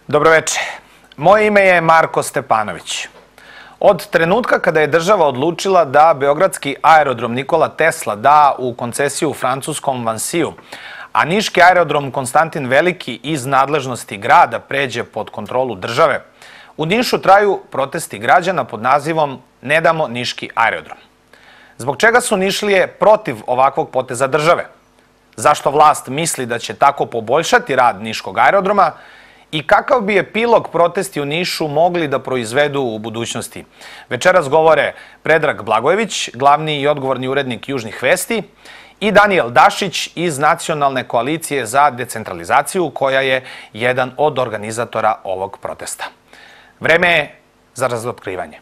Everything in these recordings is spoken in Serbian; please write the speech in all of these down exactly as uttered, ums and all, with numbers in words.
Dobroveče. Moje ime je Marko Stepanović. Od trenutka kada je država odlučila da beogradski aerodrom Nikola Tesla da u koncesiju u francuskom Vansiju, a niški aerodrom Konstantin Veliki iz nadležnosti grada pređe pod kontrolu države, u Nišu traju protesti građana pod nazivom Ne damo niški aerodrom. Zbog čega su Nišlije protiv ovakvog poteza države? Zašto vlast misli da će tako poboljšati rad niškog aerodroma i kakav bi epilog protesti u Nišu mogli da proizvedu u budućnosti? Večeras govore Predrag Blagojević, glavni i odgovorni urednik Južnih vesti, i Danijel Dašić iz Nacionalne koalicije za decentralizaciju, koja je jedan od organizatora ovog protesta. Vreme je za razotkrivanje.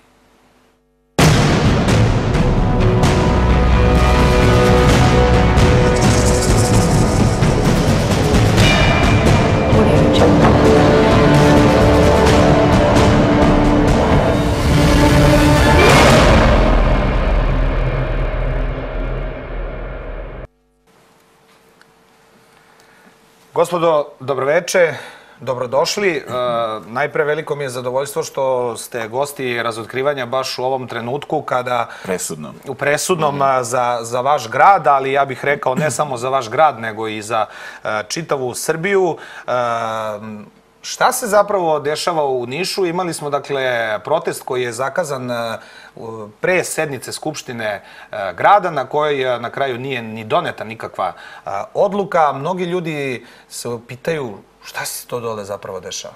Gospodo, dobroveče, dobrodošli. Najpre veliko mi je zadovoljstvo što ste gosti razotkrivanja baš u ovom trenutku kada... Presudnom. U presudnom za vaš grad, ali ja bih rekao ne samo za vaš grad, nego i za čitavu Srbiju. Šta se zapravo dešava u Nišu? Imali smo, dakle, protest koji je zakazan pre sednice Skupštine grada, na kojoj na kraju nije ni doneta nikakva odluka. Mnogi ljudi se pitaju šta se to dole zapravo dešava?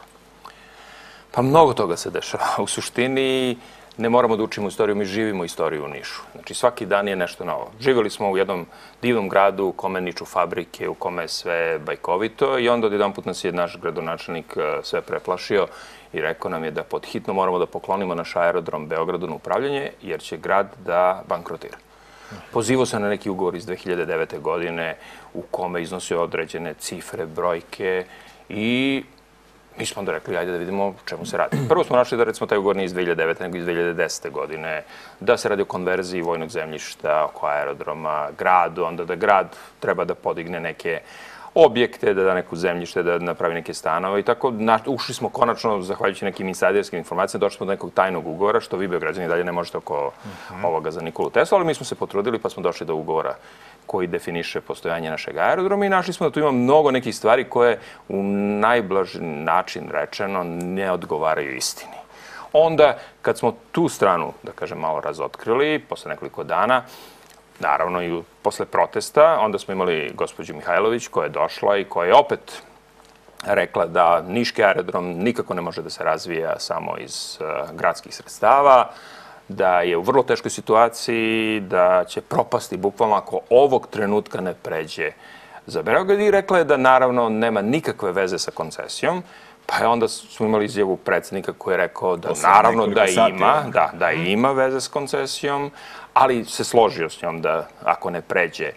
Pa mnogo toga se dešava. U suštini ne moramo da učimo istoriju, mi živimo istoriju u Nišu. Znači svaki dan je nešto novo. Živjeli smo u jednom divnom gradu u kome niču fabrike, u kome je sve bajkovito i onda odjedan put nas je naš gradonačelnik sve preplašio i rekao nam je da pod hitno moramo da poklonimo naš aerodrom Beogradu na upravljanje jer će grad da bankrotira. Pozivao se na neki ugovor iz dve hiljade devete. godine u kome iznosio određene cifre, brojke i mi smo onda rekli, ajde da vidimo čemu se radi. Prvo smo našli da recimo taj ugovor nije iz dve hiljade devete. nego iz dve hiljade desete. godine, da se radi o konverziji vojnog zemljišta oko aerodroma, gradu, onda da grad treba da podigne neke objekte, da da neku zemljište, da napravi neke stanove i tako. Ušli smo konačno, zahvaljujući nekim insajderskim informacijama, došli smo do nekog tajnog ugovora, što vi, Beograđani, dalje ne možete oko ovoga za Nikolu Teslu, ali mi smo se potrudili pa smo došli do ugovora koji definiše postojanje našeg aerodroma i našli smo da tu ima mnogo nekih stvari koje u najblaži način rečeno ne odgovaraju istini. Onda, kad smo tu stranu, da kažem, malo razotkrili, posle nekoliko dana, naravno i posle protesta, onda smo imali gospođu Mihajlović koja je došla i koja je opet rekla da niški aerodrom nikako ne može da se razvija samo iz gradskih sredstava, da je u vrlo teškoj situaciji, da će propasti bukvalno ako ovog trenutka ne pređe za Beograd i rekla je da naravno nema nikakve veze sa koncesijom, pa je onda smo imali izjavu predsjednika koji je rekao da naravno da ima, da, da ima veze s koncesijom, ali se složio s njom da ako ne pređe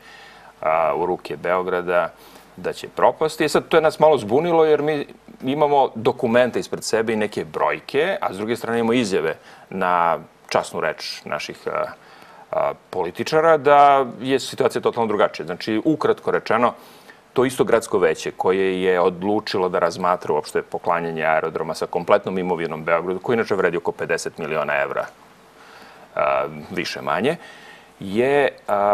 u ruke Beograda, da će propasti. I sad to je nas malo zbunilo jer mi imamo dokumente ispred sebe i neke brojke, a s druge strane imamo izjave na časnu reč naših političara da je situacija totalno drugačija. Znači, ukratko rečeno, to isto gradsko veće koje je odlučilo da razmatra uopšte poklanjanje aerodroma sa kompletnom imovinom Beogradu, koji inače vredi oko pedeset miliona evra, više manje, je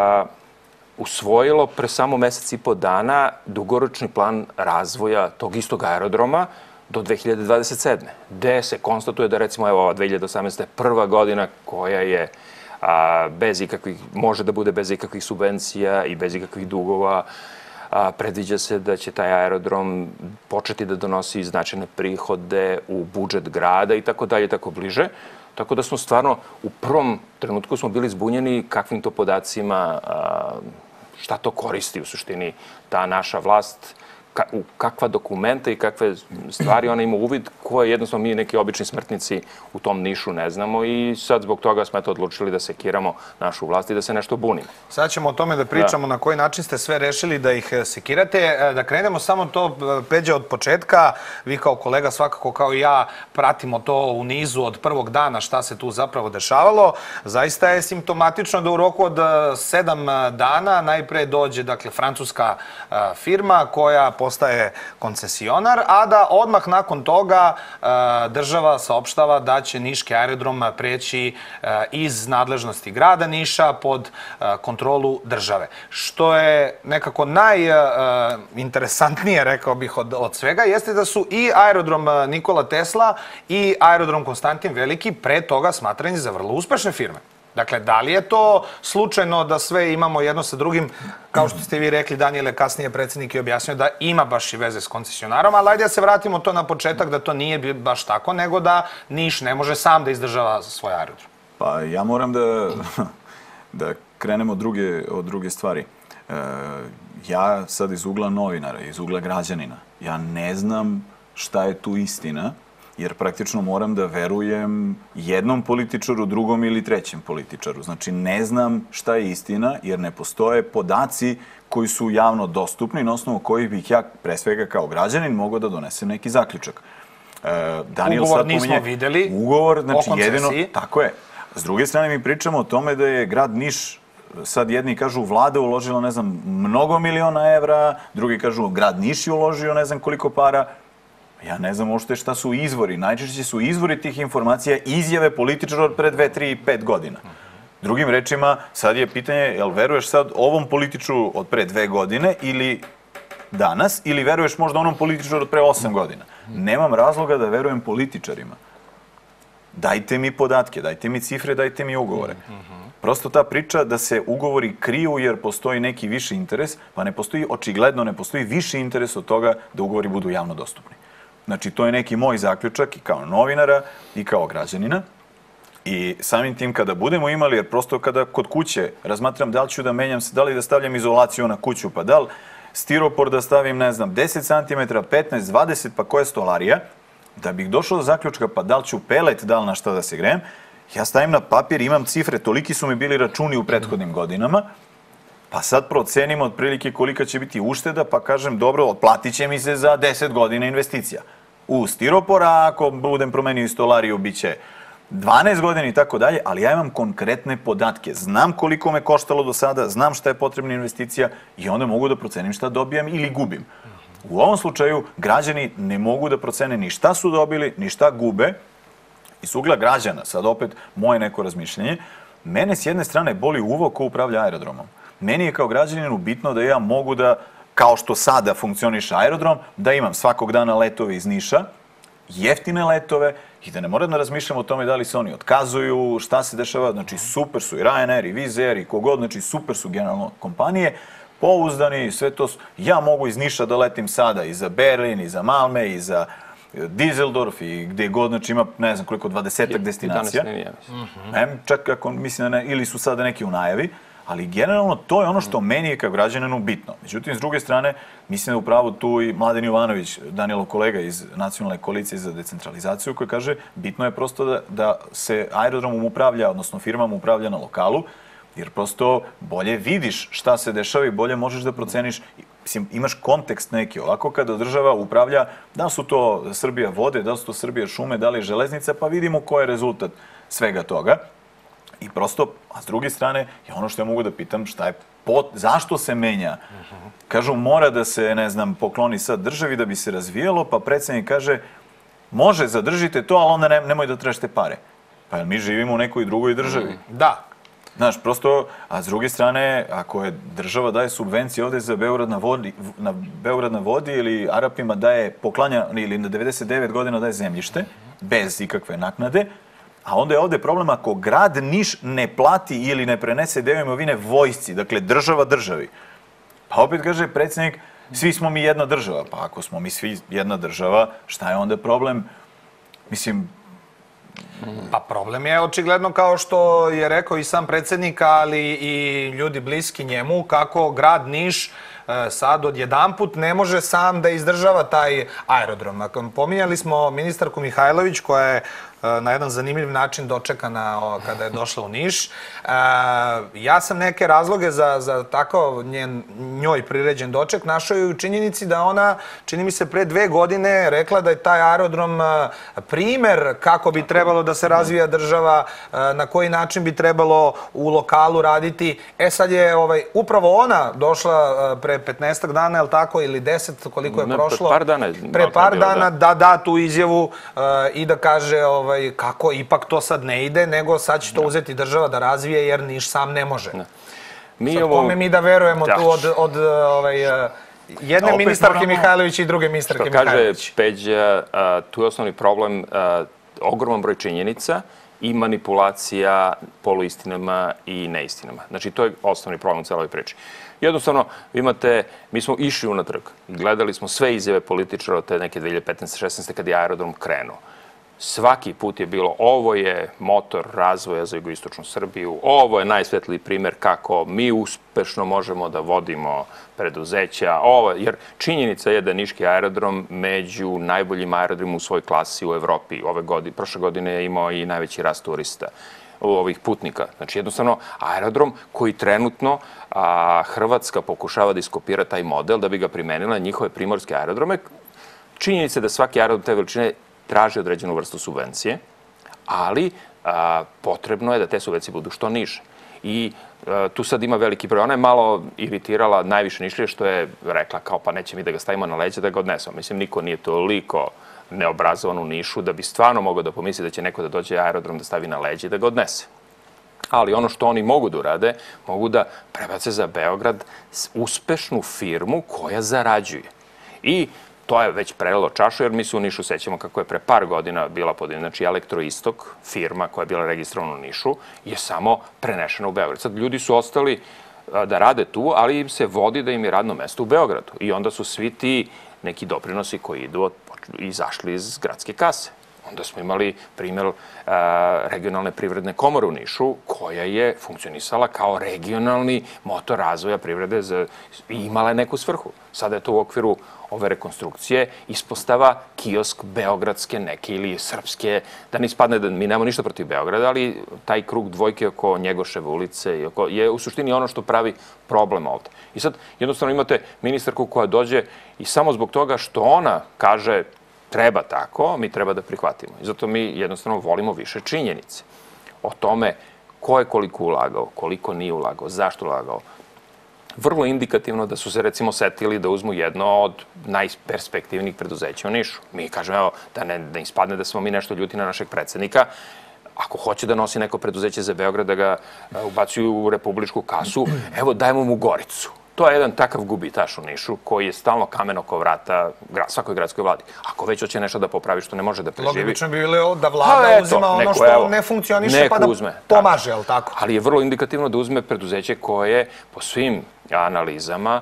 usvojilo pre samo mesec i po dana dugoročni plan razvoja tog istog aerodroma do dve hiljade dvadeset sedme. gde se konstatuje da recimo evo ova dve hiljade osamnaesta. je prva godina koja je bez ikakvih, može da bude bez ikakvih subvencija i bez ikakvih dugova. Predviđa se da će taj aerodrom početi da donosi značajne prihode u budžet grada i tako dalje, tako bliže. Tako da smo stvarno u prvom trenutku smo bili zbunjeni kakvim to podacima, šta to koristi u suštini ta naša vlast, u kakva dokumenta i kakve stvari ona ima uvid koje jednostavno mi neki obični smrtnici u tom Nišu ne znamo i sad zbog toga smo eto odlučili da sekiramo našu vlast i da se nešto bunimo. Sad ćemo o tome da pričamo na koji način ste sve rešili da ih sekirate. Da krenemo samo to, Peđa, od početka. Vi kao kolega svakako kao i ja pratimo to u nizu od prvog dana šta se tu zapravo dešavalo. Zaista je simptomatično da u roku od sedam dana najpre dođe, dakle, francuska firma koja postaje koncesionar, a da odmah nakon toga država saopštava da će Niški aerodrom preći iz nadležnosti grada Niša pod kontrolu države. Što je nekako najinteresantnije, rekao bih, od, od svega, jeste da su i aerodrom Nikola Tesla i aerodrom Konstantin Veliki pre toga smatrani za vrlo uspešne firme. Dakle, da li je to slučajno da sve imamo jedno sa drugim, kao što ste vi rekli, Danijele, kasnije predsjednik je objasnio da ima baš i veze s koncesionarom, ali ajde da se vratimo to na početak, da to nije baš tako, nego da Niš ne može sam da izdržava svoj aerodrom. Pa ja moram da, da krenem od druge, od druge stvari. E, ja sad iz ugla novinara, iz ugla građanina, ja ne znam šta je tu istina, jer praktično moram da verujem jednom političaru, drugom ili trećem političaru. Znači, ne znam šta je istina, jer ne postoje podaci koji su javno dostupni, na osnovu kojih bih ja, pre svega kao građanin, mogao da donesem neki zaključak. E, Daniel ugovor sad nismo pominje, videli, ugovor, znači, o koncesiji. jedino, tako je. S druge strane, mi pričamo o tome da je grad Niš, sad jedni kažu vlada uložila, ne znam, mnogo miliona evra, drugi kažu grad Niš je uložio ne znam koliko para. Ja ne znam uopšte šta su izvori. Najčešće su izvori tih informacija izjave političara od pre dve, tri, pet godina. Drugim rečima, sad je pitanje, jel veruješ sad ovom političaru od pre dve godine ili danas, ili veruješ možda onom političaru od pre osam godina? Nemam razloga da verujem političarima. Dajte mi podatke, dajte mi cifre, dajte mi ugovore. Prosto ta priča da se ugovori kriju jer postoji neki viši interes, pa ne postoji, očigledno ne postoji viši interes od toga da ugovori budu javno dostupni. Znači, to je neki moj zaključak i kao novinara i kao građanina. I samim tim kada budemo imali, jer prosto kada kod kuće razmatram da li ću da menjam, da li da stavljam izolaciju na kuću, pa da li stiropor da stavim, ne znam, deset centimetara, petnaest, dvadeset, pa koja stolarija, da bih došao do zaključka, pa da li ću pelet, da li na šta da se grejem, ja stavim na papir, imam cifre, toliki su mi bili računi u prethodnim godinama, pa sad procenim otprilike kolika će biti ušteda, pa kažem, dobro, otplatit će mi se za deset godina investicija. U stiropora, ako budem promenio stolariju, bit će dvanaest godina i tako dalje, ali ja imam konkretne podatke. Znam koliko me koštalo do sada, znam šta je potrebna investicija i onda mogu da procenim šta dobijam ili gubim. U ovom slučaju, građani ne mogu da procene ni šta su dobili, ni šta gube. Iz ugla građana, sad opet moje neko razmišljenje, mene s jedne strane boli uvo ko upravlja aerodromom. Meni je kao građaninu bitno da ja mogu da, kao što sada funkcioniše aerodrom, da imam svakog dana letove iz Niša, jeftine letove i da ne moram da razmišljam o tome da li se oni otkazuju, šta se dešava. Znači, super su i Ryanair i Wizz Air i kogod, znači super su generalno kompanije, pouzdani, sve to. Ja mogu iz Niša da letim sada i za Berlin, i za Malme, i za Düsseldorf i gdje god, znači ima, ne znam koliko, dvadesetak destinacija. Ne, čak ako mislim da ne, ili su sada neki u najavi, ali generalno to je ono što meni je kao građaninu bitno. Međutim, s druge strane, mislim da upravo tu i Mladen Jovanović, Danielov kolega iz Nacionalne koalicije za decentralizaciju, koji kaže bitno je prosto da, da se aerodromom upravlja, odnosno firmama upravlja na lokalu, jer prosto bolje vidiš šta se dešava i bolje možeš da proceniš, mislim, imaš kontekst neki. Ovako kada država upravlja, da li su to Srbija vode, da li su to Srbija šume, da li je železnica, pa vidimo koji je rezultat svega toga. I prosto, a s druge strane, je ono što ja mogu da pitam, šta je pot, zašto se menja? Kažu, mora da se, ne znam, pokloni sad državi da bi se razvijalo, pa predsjednik kaže, može, zadržite to, ali onda ne, nemoj da tražite pare. Pa mi živimo u nekoj drugoj državi. Da. Znaš, prosto, a s druge strane, ako je država daje subvencije ovde za Beograd na vodi, na Beograd na vodi ili Arapima daje poklanja, ili na devedeset devet godina daje zemljište, bez ikakve naknade, a onda je ovde problem ako grad Niš ne plati ili ne prenese deo imovine vojsci, dakle država državi. Pa opet kaže predsjednik, svi smo mi jedna država. Pa ako smo mi svi jedna država, šta je onda problem? Mislim, pa problem je očigledno, kao što je rekao i sam predsjednik, ali i ljudi bliski njemu, kako grad Niš sad odjedanput ne može sam da izdržava taj aerodrom. Pominjali smo ministarku Mihajlović, koja je na jedan zanimljiv način dočekana kada je došla u Niš. Ja sam neke razloge za, za tako njen, njoj priređen doček našao i u činjenici da ona, čini mi se, pre dve godine rekla da je taj aerodrom primer kako bi trebalo da se razvija država, na koji način bi trebalo u lokalu raditi. E sad je ovaj, upravo ona došla pre pre petnaestak dana, je li tako, ili deset, koliko je prošlo? Pre par dana. Pre par dana da da tu izjavu i da kaže kako ipak to sad ne ide, nego sad će to uzeti država da razvije jer Niš sam ne može. Sad kome mi da verujemo tu od jedne ministarke Mihajlović i druge ministarke Mihajlović? Što kaže Peđa, tu je osnovni problem ogroman broj činjenica i manipulacija poluistinama i neistinama. Znači, to je osnovni problem u celoj priči. Jednostavno, imate, mi smo išli unatrag i gledali smo sve izjave političara od te neke dve hiljade petnaeste šesnaeste kad je aerodrom krenuo. Svaki put je bilo, ovo je motor razvoja za jugoistočnu Srbiju, ovo je najsvetliji primer kako mi uspešno možemo da vodimo preduzeća, jer činjenica je da je niški aerodrom među najboljim aerodromima u svojoj klasi u Evropi. Ove godine, prošle godine je imao i najveći rast turista, ovih putnika. Znači, jednostavno, aerodrom koji trenutno Hrvatska pokušava da iskopira taj model da bi ga primenila na njihove primorske aerodrome. Činjenica je da svaki aerodrom te veličine traži određenu vrstu subvencije, ali potrebno je da te subvencije budu što niže. I tu sad ima veliki broj. Ona je malo iritirala najviše Nišlije što je rekla kao pa neće mi da ga stavimo na leđa da ga odnesemo. Mislim, niko nije toliko neobrazovan u Nišu da bi stvarno mogao da pomisli da će neko da dođe aerodrom da stavi na leđa i da ga odnese. Ali ono što oni mogu da urade, mogu da prebace za Beograd uspešnu firmu koja zarađuje. I to je već prelilo čašu, jer mi se u Nišu sećamo kako je pre par godina bila pod, znači Elektroistok, firma koja je bila registrovana u Nišu, je samo prenešena u Beograd. Sad ljudi su ostali da rade tu, ali im se vodi da im je radno mesto u Beogradu. I onda su svi ti neki doprinosi koji idu izašli iz gradske kase. Onda smo imali primjer regionalne privredne komore u Nišu, koja je funkcionisala kao regionalni motor razvoja privrede i imala je neku svrhu. Sada je to u okviru ove rekonstrukcije ispostava kiosk beogradske neke ili srpske, da ne ispadne da mi nemamo ništa protiv Beograda, ali taj krug dvojke oko Njegoševe ulice je u suštini ono što pravi problem ovde. I sad jednostavno imate ministarku koja dođe i samo zbog toga što ona kaže treba tako, mi treba da prihvatimo. I zato mi jednostavno volimo više činjenice o tome ko je koliko ulagao, koliko nije ulagao, zašto ulagao. Vrlo indikativno da su se recimo setili da uzmu jedno od najperspektivnijih preduzeća u Nišu. Mi kažemo, evo, da ne ispadne da smo mi nešto ljuti na našeg predsednika. Ako hoće da nosi neko preduzeće za Beograd, da ga ubacuju u republičku kasu, evo dajemo mu Goricu. To je jedan takav gubitaš u Nišu koji je stalno kamen oko vrata svakoj gradskoj vladi. Ako već hoće nešto da popravi što ne može da preživi... Logično bi bilo da vlada uzima ono što ne funkcioniše pa da pomaže, je li tako? Ali je vrlo indikativno da uzme preduzeće koje po svim analizama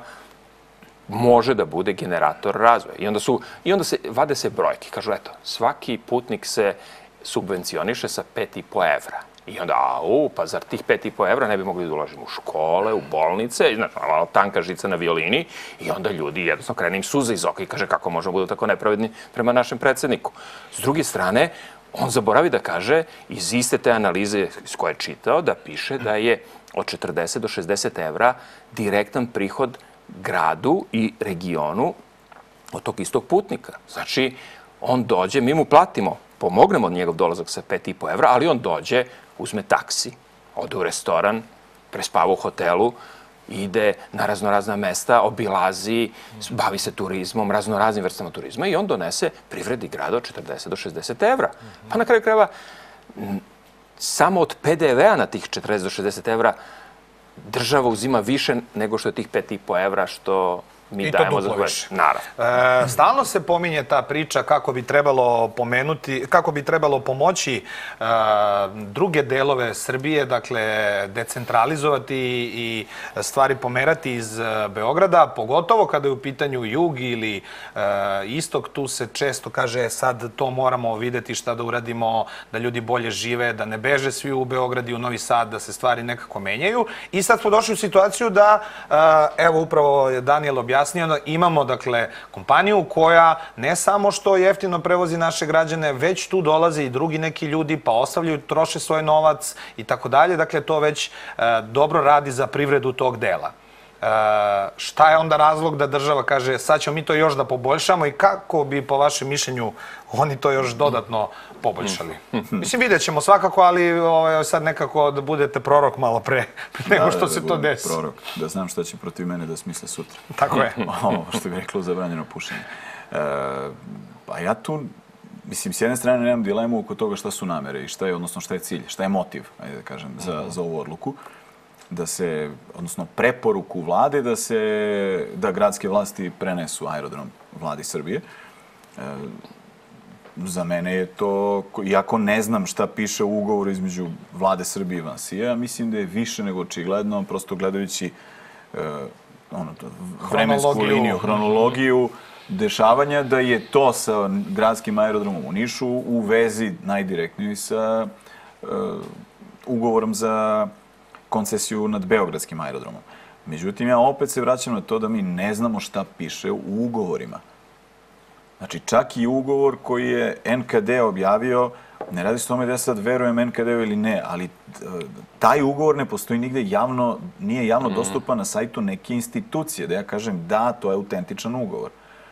može da bude generator razvoja. I onda se vade se brojke. Kažu, eto, svaki putnik se subvencioniše sa pet i po evra. I onda, au, pa zar tih pet i po evra ne bi mogli da ulažimo u škole, u bolnice, znači, malo tanka žica na violini, i onda ljudi jednostavno krene im suze iz oka i kaže kako možemo budu tako nepravedni prema našem predsedniku. S druge strane, on zaboravi da kaže iz iste te analize iz koje je čitao da piše da je od četrdeset do šezdeset evra direktan prihod gradu i regionu od tog istog putnika. Znači, on dođe, mi mu platimo, pomognemo od njegov dolazak sa pet i po evra, ali on dođe, uzme taksi, ode u restoran, prespava u hotelu, ide na raznorazna mesta, obilazi, bavi se turizmom, raznoraznim vrstama turizma i on donese privredi grada od četrdeset do šezdeset evra. Pa na kraju krajeva, samo od pe de ve a na tih četrdeset do šezdeset evra država uzima više nego što je tih pet i po evra što mi dajemo za dvoje. Naravno. Stalno se pominje ta priča kako bi trebalo pomenuti, kako bi trebalo pomoći druge delove Srbije, dakle, decentralizovati i stvari pomerati iz Beograda, pogotovo kada je u pitanju jug ili istok, tu se često kaže sad to moramo videti šta da uradimo, da ljudi bolje žive, da ne beže svi u Beograd i u Novi Sad, da se stvari nekako menjaju. I sad smo došli u situaciju da, evo upravo je Danijel objasnio, imamo, dakle, kompaniju koja ne samo što jeftino prevozi naše građane, već tu dolaze i drugi neki ljudi, pa ostavljaju, troše svoj novac i tako dalje. Dakle, to već dobro radi za privredu tog dela. šta je onda razlog da država kaže sad ćemo mi to još da poboljšamo i kako bi po vašem mišljenju oni to još dodatno poboljšali? Mislim, vidjet ćemo svakako, ali ovaj, sad nekako da budete prorok malo pre nego što se to desi. Prorok, da znam šta će protiv mene da smisle sutra. Tako je. Ovo što bi reklo zabranjeno pušenje. E, pa ja tu, mislim, s jedne strane nemam dilemu oko toga šta su namere i šta je, odnosno šta je cilj, šta je motiv, ajde da kažem, za, za ovu odluku. Da se, odnosno preporuku vlade da se, da gradske vlasti prenesu aerodrom vladi Srbije. E, za mene je to, iako ne znam šta piše u ugovoru između vlade Srbije i Vansija, mislim da je više nego očigledno, prosto gledajući e, ono, vremensku liniju, hronologiju dešavanja, da je to sa gradskim aerodromom u Nišu u vezi najdirektniji sa e, ugovorom za koncesiju nad Beogradskim aerodromom. Međutim, ja opet se vraćam na to da mi ne znamo šta piše u ugovorima. Znači, čak i ugovor koji je N K D objavio, ne radi se tome da ja sad verujem N K D-u ili ne, ali taj ugovor ne postoji nigde javno, nije javno dostupan na sajtu neke institucije, da ja kažem da, to je autentičan ugovor.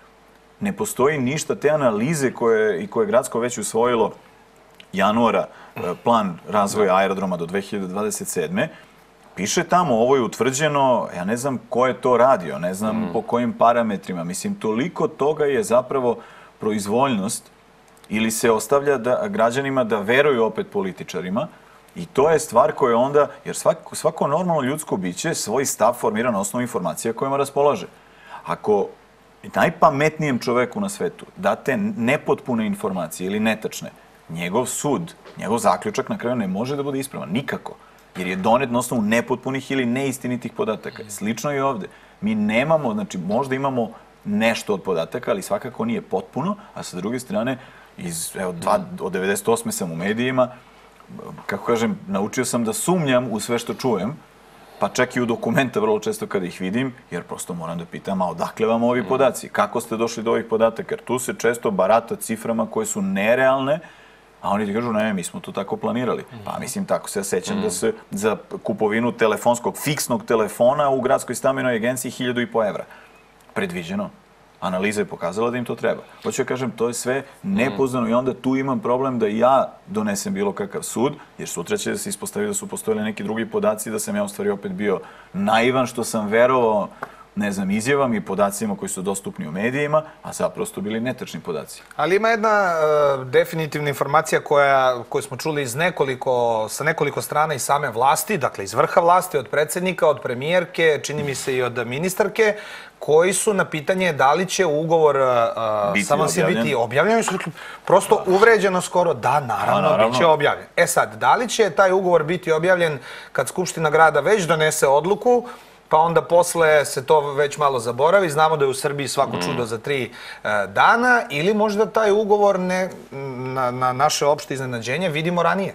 Ne postoji ništa, te analize koje, i koje je gradsko već usvojilo januara, plan razvoja aerodroma do dve hiljade dvadeset sedme. Piše tamo, ovo je utvrđeno, ja ne znam ko je to radio, ne znam mm. po kojim parametrima. Mislim, toliko toga je zapravo proizvoljnost ili se ostavlja da, građanima da veruju opet političarima i to je stvar koja onda, jer svako, svako normalno ljudsko biće svoj stav formira na osnovu informacija kojima raspolaže. Ako najpametnijem čoveku na svetu date nepotpune informacije ili netačne, njegov sud, njegov zaključak na kraju ne može da bude ispravan. Nikako. Jer je donet na osnovu nepotpunih ili neistinitih podataka. Slično i ovde. Mi nemamo, znači možda imamo nešto od podataka, ali svakako nije potpuno, a sa druge strane, iz, evo, dva, od devedeset osme sam u medijima, kako kažem, naučio sam da sumnjam u sve što čujem, pa čak i u dokumenta vrlo često kada ih vidim, jer prosto moram da pitam, a odakle vam ovi podaci? Kako ste došli do ovih podataka? Jer tu se često barata ciframa koje su nerealne, a oni ti kažu, ne, mi smo to tako planirali. Pa mislim, tako se ja sećam da se za kupovinu telefonskog, fiksnog telefona u gradskoj stambenoj agenciji hiljadu i po evra. Predviđeno. Analiza je pokazala da im to treba. Hoću ja kažem, to je sve nepoznano i onda tu imam problem da ja donesem bilo kakav sud, jer sutra će da se ispostavi da su postojali neki drugi podaci, da sam ja u stvari opet bio naivan što sam verovao, ne znam, izjavama i podacima koji su dostupni u medijima, a zapravo su bili netačni podaci. Ali ima jedna uh, definitivna informacija koja, koju smo čuli iz nekoliko, sa nekoliko strana iz same vlasti, dakle iz vrha vlasti, od predsjednika, od premijerke, čini mi se i od ministarke, koji su na pitanje da li će ugovor uh, sa Vansijom biti objavljen, su prosto uvređeno skoro, da, naravno, a, naravno. Bit će objavljen. E sad, da li će taj ugovor biti objavljen kad Skupština grada već donese odluku, pa onda posle se to već malo zaboravi, znamo da je u Srbiji svako čudo za tri e, dana, ili možda taj ugovor ne, na, na naše opšte iznenađenje vidimo ranije?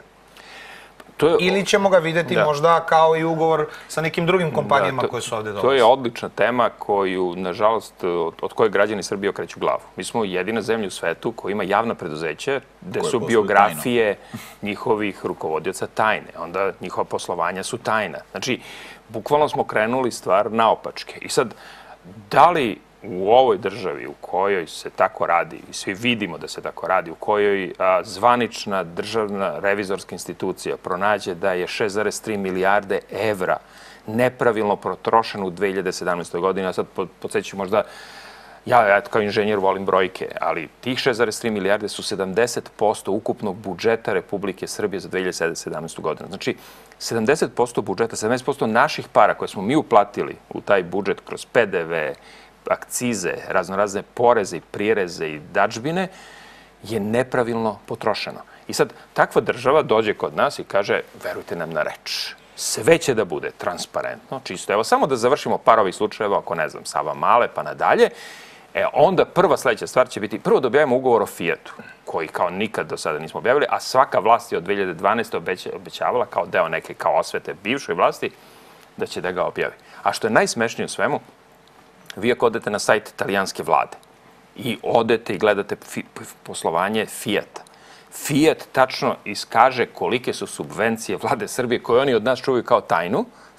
To je, ili ćemo ga vidjeti da. možda kao i ugovor sa nekim drugim kompanijama da, to, koje su ovdje dolaze? To je odlična tema koju, nažalost, od, od koje građani Srbije okreću glavu. Mi smo jedina zemlja u svetu koja ima javna preduzeća gde su biografije njihovih rukovodioca tajne. Onda njihova poslovanja su tajna. Znači, bukvalno smo krenuli stvar naopačke. I sad, da li u ovoj državi u kojoj se tako radi, i svi vidimo da se tako radi, u kojoj a, zvanična državna revizorska institucija pronađe da je šest zarez tri milijarde evra nepravilno potrošeno u dve hiljade sedamnaestoj godini, a sad podsjeću možda, ja, ja kao inženjer volim brojke, ali tih šest zarez tri milijarde su sedamdeset posto ukupnog budžeta Republike Srbije za dve hiljade sedamnaestu godinu. Znači, sedamdeset posto budžeta, sedamdeset posto naših para koje smo mi uplatili u taj budžet kroz P D V, akcize, raznorazne poreze i prireze i dažbine, je nepravilno potrošeno. I sad, takva država dođe kod nas i kaže, verujte nam na reč. Sve će da bude transparentno, čisto. Evo, samo da završimo par ovih slučajeva, ako ne znam, Sava Male pa nadalje, e, onda prva sledeća stvar će biti, prvo da objavimo ugovor o Fijatu, koji kao nikad do sada nismo objavili, a svaka vlast je od dve hiljade dvanaeste. obećavala kao deo neke kao osvete bivšoj vlasti da će da ga objavi. A što je najsmešnije u svemu, vi ako odete na sajt italijanske vlade i odete i gledate poslovanje Fijata, Fijat tačno iskaže kolike su subvencije vlade Srbije koje oni od nas čuvaju kao tajnu,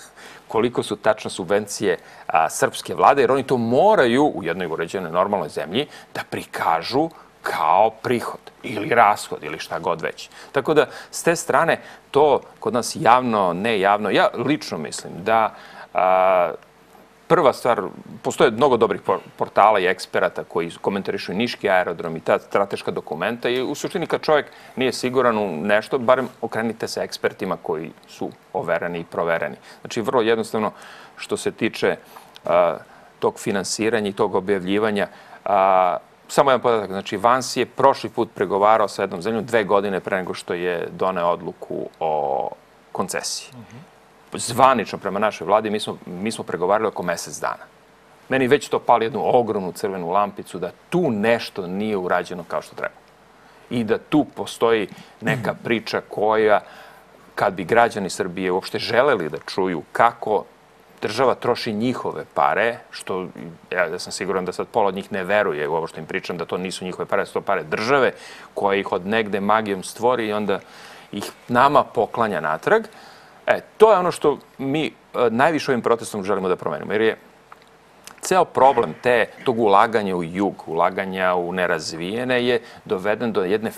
koliko su tačno subvencije a, srpske vlade, jer oni to moraju u jednoj uređenoj normalnoj zemlji da prikažu kao prihod ili rashod ili šta god već. Tako da, s te strane, to kod nas javno, ne javno, ja lično mislim da a, prva stvar, postoje mnogo dobrih portala i eksperata koji komentarišu niški aerodrom i ta strateška dokumenta i u suštini kad čovjek nije siguran u nešto, barem okrenite se ekspertima koji su overeni i provereni. Znači, vrlo jednostavno što se tiče a, tog finansiranja i tog objavljivanja, a, samo jedan podatak, znači Vans je prošli put pregovarao sa jednom zemljom dve godine pre nego što je doneo odluku o koncesiji. Zvanično prema našoj vladi mi smo, mi smo pregovarali oko mesec dana. Meni već to pali jednu ogromnu crvenu lampicu da tu nešto nije urađeno kao što treba. I da tu postoji neka priča koja, kad bi građani Srbije uopšte želeli da čuju kako država troši njihove pare, što ja sam siguran da sad pola od njih ne veruje u ovo što im pričam, da to nisu njihove pare, da su to pare države koja ih od negde magijom stvori i onda ih nama poklanja natrag. E, to je ono što mi najviše ovim protestom želimo da promenimo, jer je ceo problem te, tog ulaganja u jug, ulaganja u nerazvijene je doveden do jedne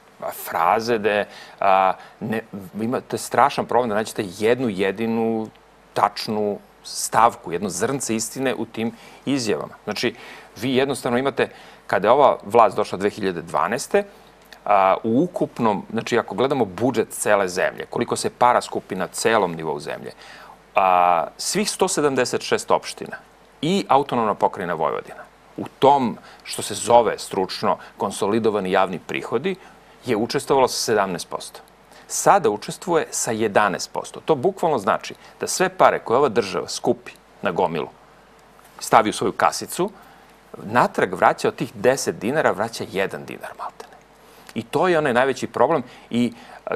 fraze da a, ne, imate strašan problem da nađete jednu jedinu tačnu stavku, jedno zrnce istine u tim izjavama. Znači, vi jednostavno imate, kada je ova vlast došla dve hiljade dvanaeste. A, u ukupnom, znači ako gledamo budžet cele zemlje, koliko se para skupi na celom nivou zemlje, a, svih sto sedamdeset šest opština i autonomna pokrajina Vojvodina u tom što se zove stručno konsolidovani javni prihodi je učestvovalo sa sedamnaest posto. Sada učestvuje sa jedanaest posto. To bukvalno znači da sve pare koje ova država skupi na gomilu, stavi u svoju kasicu, natrag vraća od tih deset dinara, vraća jedan dinar maltene. I to je onaj najveći problem i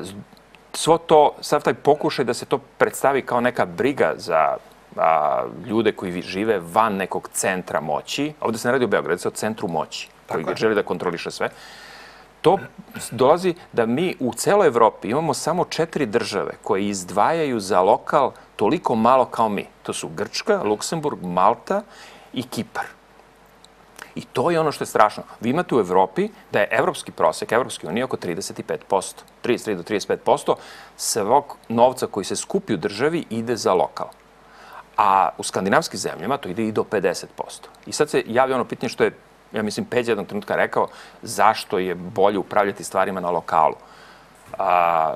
svo to, sav taj pokušaj da se to predstavi kao neka briga za a, ljude koji žive van nekog centra moći, ovdje se ne radi o Beogradu, se o centru moći, koji želi da kontroliše sve, to dolazi da mi u celoj Evropi imamo samo četiri države koje izdvajaju za lokal toliko malo kao mi. To su Grčka, Luksemburg, Malta i Kipar. I to je ono što je strašno. Vi imate u Evropi da je evropski prosek, Evropske unije, oko trideset pet posto, trideset tri do trideset pet posto svog novca koji se skupi u državi ide za lokal. A u skandinavskim zemljama to ide i do pedeset posto. I sad se javlja ono pitanje što je, ja mislim, Peđa jednog trenutka rekao zašto je bolje upravljati stvarima na lokalu. A,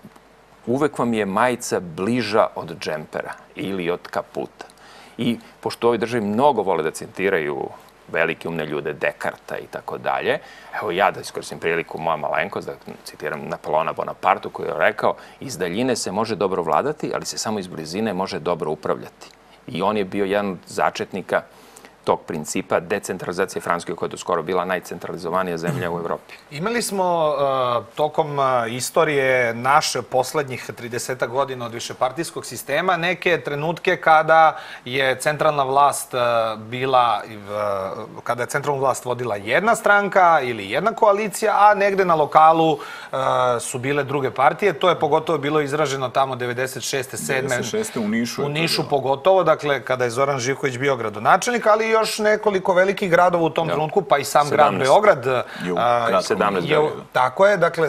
uvek vam je majica bliža od džempera ili od kaputa. I pošto u ovoj državi mnogo vole da citiraju velike umne ljude, Dekarta i tako dalje. Evo ja da iskoristim priliku, moja malenkost, da citiram Napoleona Bonapartu koji je rekao iz daljine se može dobro vladati, ali se samo iz blizine može dobro upravljati. I on je bio jedan od začetnika tog principa decentralizacije Francuske koja je do skoro bila najcentralizovanija zemlja u Evropi. Imali smo uh, tokom uh, istorije naše poslednjih trideset godina od višepartijskog sistema neke trenutke kada je centralna vlast uh, bila, uh, kada je centralnu vlast vodila jedna stranka ili jedna koalicija, a negde na lokalu uh, su bile druge partije. To je pogotovo bilo izraženo tamo devedeset šeste sedme devedeset šeste u Nišu. U Nišu pogotovo, dakle, kada je Zoran Živković bio gradonačelnik, ali još nekoliko velikih gradova u tom trenutku, pa i sam grad Beograd. sedamnaest Tako je, dakle,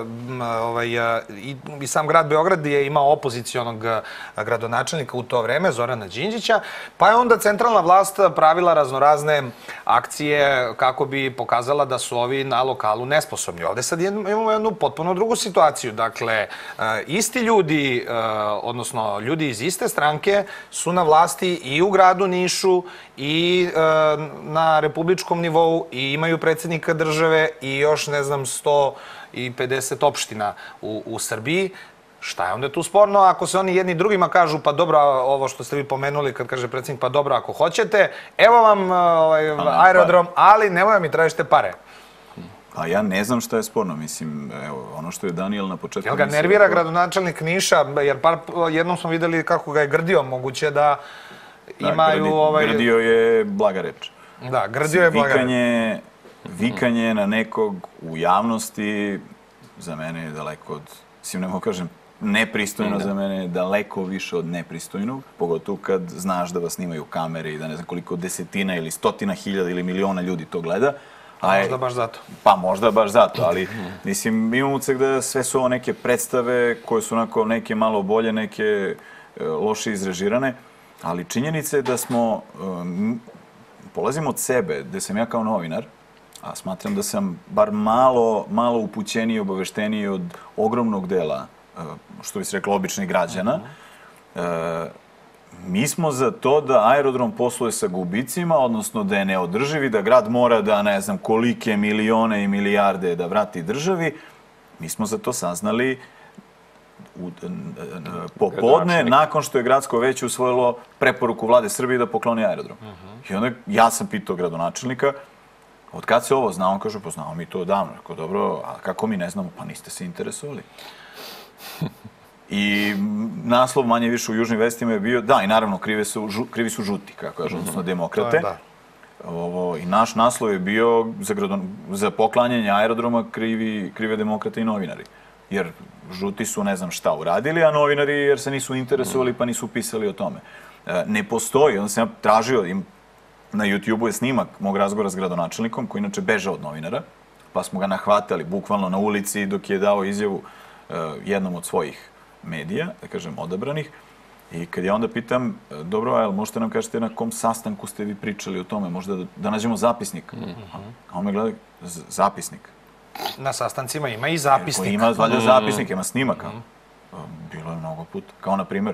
i sam grad Beograd je imao opozicionog gradonačelnika u to vreme, Zorana Đinđića, pa je onda centralna vlast pravila raznorazne akcije kako bi pokazala da su ovi na lokalu nesposobni. Ovde sad imamo jednu potpuno drugu situaciju. Dakle, isti ljudi, odnosno ljudi iz iste stranke su na vlasti i u gradu Nišu i na republičkom nivou i imaju predsjednika države i još, ne znam, sto pedeset opština u, u Srbiji. Šta je onda tu sporno ako se oni jedni drugima kažu pa dobro, ovo što ste vi pomenuli kad kaže predsjednik pa dobro ako hoćete, evo vam ovaj, aerodrom, ali nemoj da mi tražite pare. A ja ne znam šta je sporno, mislim, evo, ono što je Daniel na početku... Jel ga nervira gradonačelnik Niša, jer par, jednom smo videli kako ga je grdio, moguće da imaju... Da, ovaj... grdio je blaga reč. Da, grdio je blaga reč. Vikanje, vikanje na nekog u javnosti za mene je daleko od, mislim, ne mogu kažem, nepristojno za mene je daleko više od nepristojnog, pogotovo kad znaš da vas snimaju kamere i da ne znam koliko desetina ili stotina hiljada ili miliona ljudi to gleda. A možda baš zato. Pa možda baš zato, ali mislim, imam ucek da sve su ovo neke predstave koje su onako neke malo bolje, neke loše izrežirane, ali činjenica je da smo, polazimo od sebe, gde sam ja kao novinar, a smatram da sam bar malo, malo upućeniji i obavešteniji od ogromnog dela, što bi se reklo, običnih građana. Mi smo za to da aerodrom posluje sa gubicima, odnosno da je neodrživ i da grad mora da, ne znam, kolike milione i milijarde da vrati državi. Mi smo za to saznali u, popodne, nakon što je gradsko veće usvojilo preporuku vlade Srbije da pokloni aerodrom. I onda ja sam pitao gradonačelnika, od kad se ovo zna? On kaže, pa znamo mi to odavno. Rekao, dobro, a kako mi ne znamo? Pa niste se interesovali. I naslov manje više u Južnim vestima je bio, da, i naravno krivi su, žu, krivi su žuti, kako kažem, odnosno demokrate. Da. Ovo, I naš naslov je bio za, gradon, za poklanjanje aerodroma krivi, krive demokrate i novinari. Jer žuti su ne znam šta uradili, a novinari jer se nisu interesovali pa nisu pisali o tome. E, ne postoji, onda sam ja tražio, im, na YouTube-u je snimak mog razgovora s gradonačelnikom, koji inače beža od novinara, pa smo ga nahvatali bukvalno na ulici dok je dao izjavu e, jednom od svojih medija, da kažem odabranih. I kad ja onda pitam, dobro, a jel možete nam kažete na kom sastanku ste vi pričali o tome, možda da, da nađemo zapisnik? A on me gleda, zapisnik. Na sastancima ima i zapisnik. Ima valjda zapisnik, ima snimaka. Bilo je mnogo puta. Kao na primjer,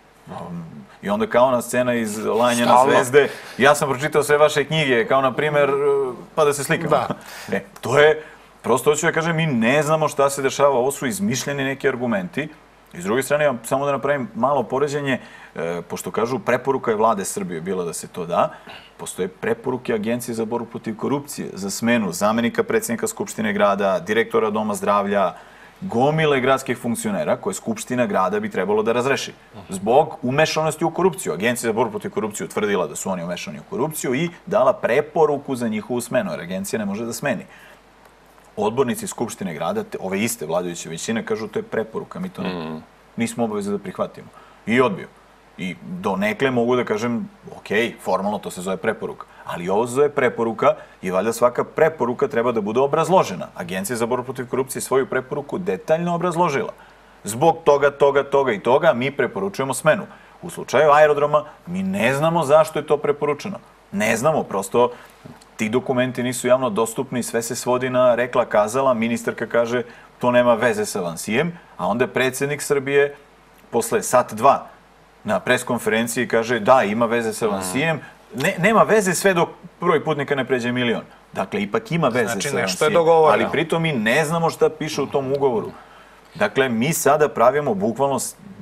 i onda kao ona scena iz Lanje na zvezde, ja sam pročitao sve vaše knjige, kao na primjer, pa da se slikam. Da. E, to je, prosto hoću da kažem, mi ne znamo šta se dešava, ovo su izmišljeni neki argumenti. I s druge strane, ja samo da napravim malo poređenje, e, pošto kažu preporuka je vlade Srbije bila da se to da, postoje preporuke Agencije za borbu protiv korupcije za smenu zamenika predsjednika Skupštine grada, direktora Doma zdravlja, gomile gradskih funkcionera koje Skupština grada bi trebalo da razreši. Zbog umešanosti u korupciju. Agencija za borbu protiv korupcije utvrdila da su oni umešani u korupciju i dala preporuku za njihovu smenu, jer agencija ne može da smeni. Odbornici Skupštine grada, te, ove iste vladajuće većine, kažu to je preporuka, mi to ne, nismo obavezni da prihvatimo. I odbio. I do nekle mogu da kažem, ok, formalno to se zove preporuka, ali ovo se zove preporuka i valjda svaka preporuka treba da bude obrazložena. Agencija za borbu protiv korupcije svoju preporuku detaljno obrazložila. Zbog toga, toga, toga i toga mi preporučujemo smenu. U slučaju aerodroma mi ne znamo zašto je to preporučeno. Ne znamo, prosto ti dokumenti nisu javno dostupni, sve se svodi na rekla kazala, ministarka kaže to nema veze sa Vansijem, a onda predsjednik Srbije posle sat dva na preskonferenciji kaže da, ima veze sa Vansijem, ne, nema veze sve dok broj putnika ne pređe milion. Dakle, ipak ima veze znači, sa nešto je Vansijem, dogovoreno. ali pritom mi ne znamo šta piše u tom ugovoru. Dakle, mi sada pravimo bukvalno,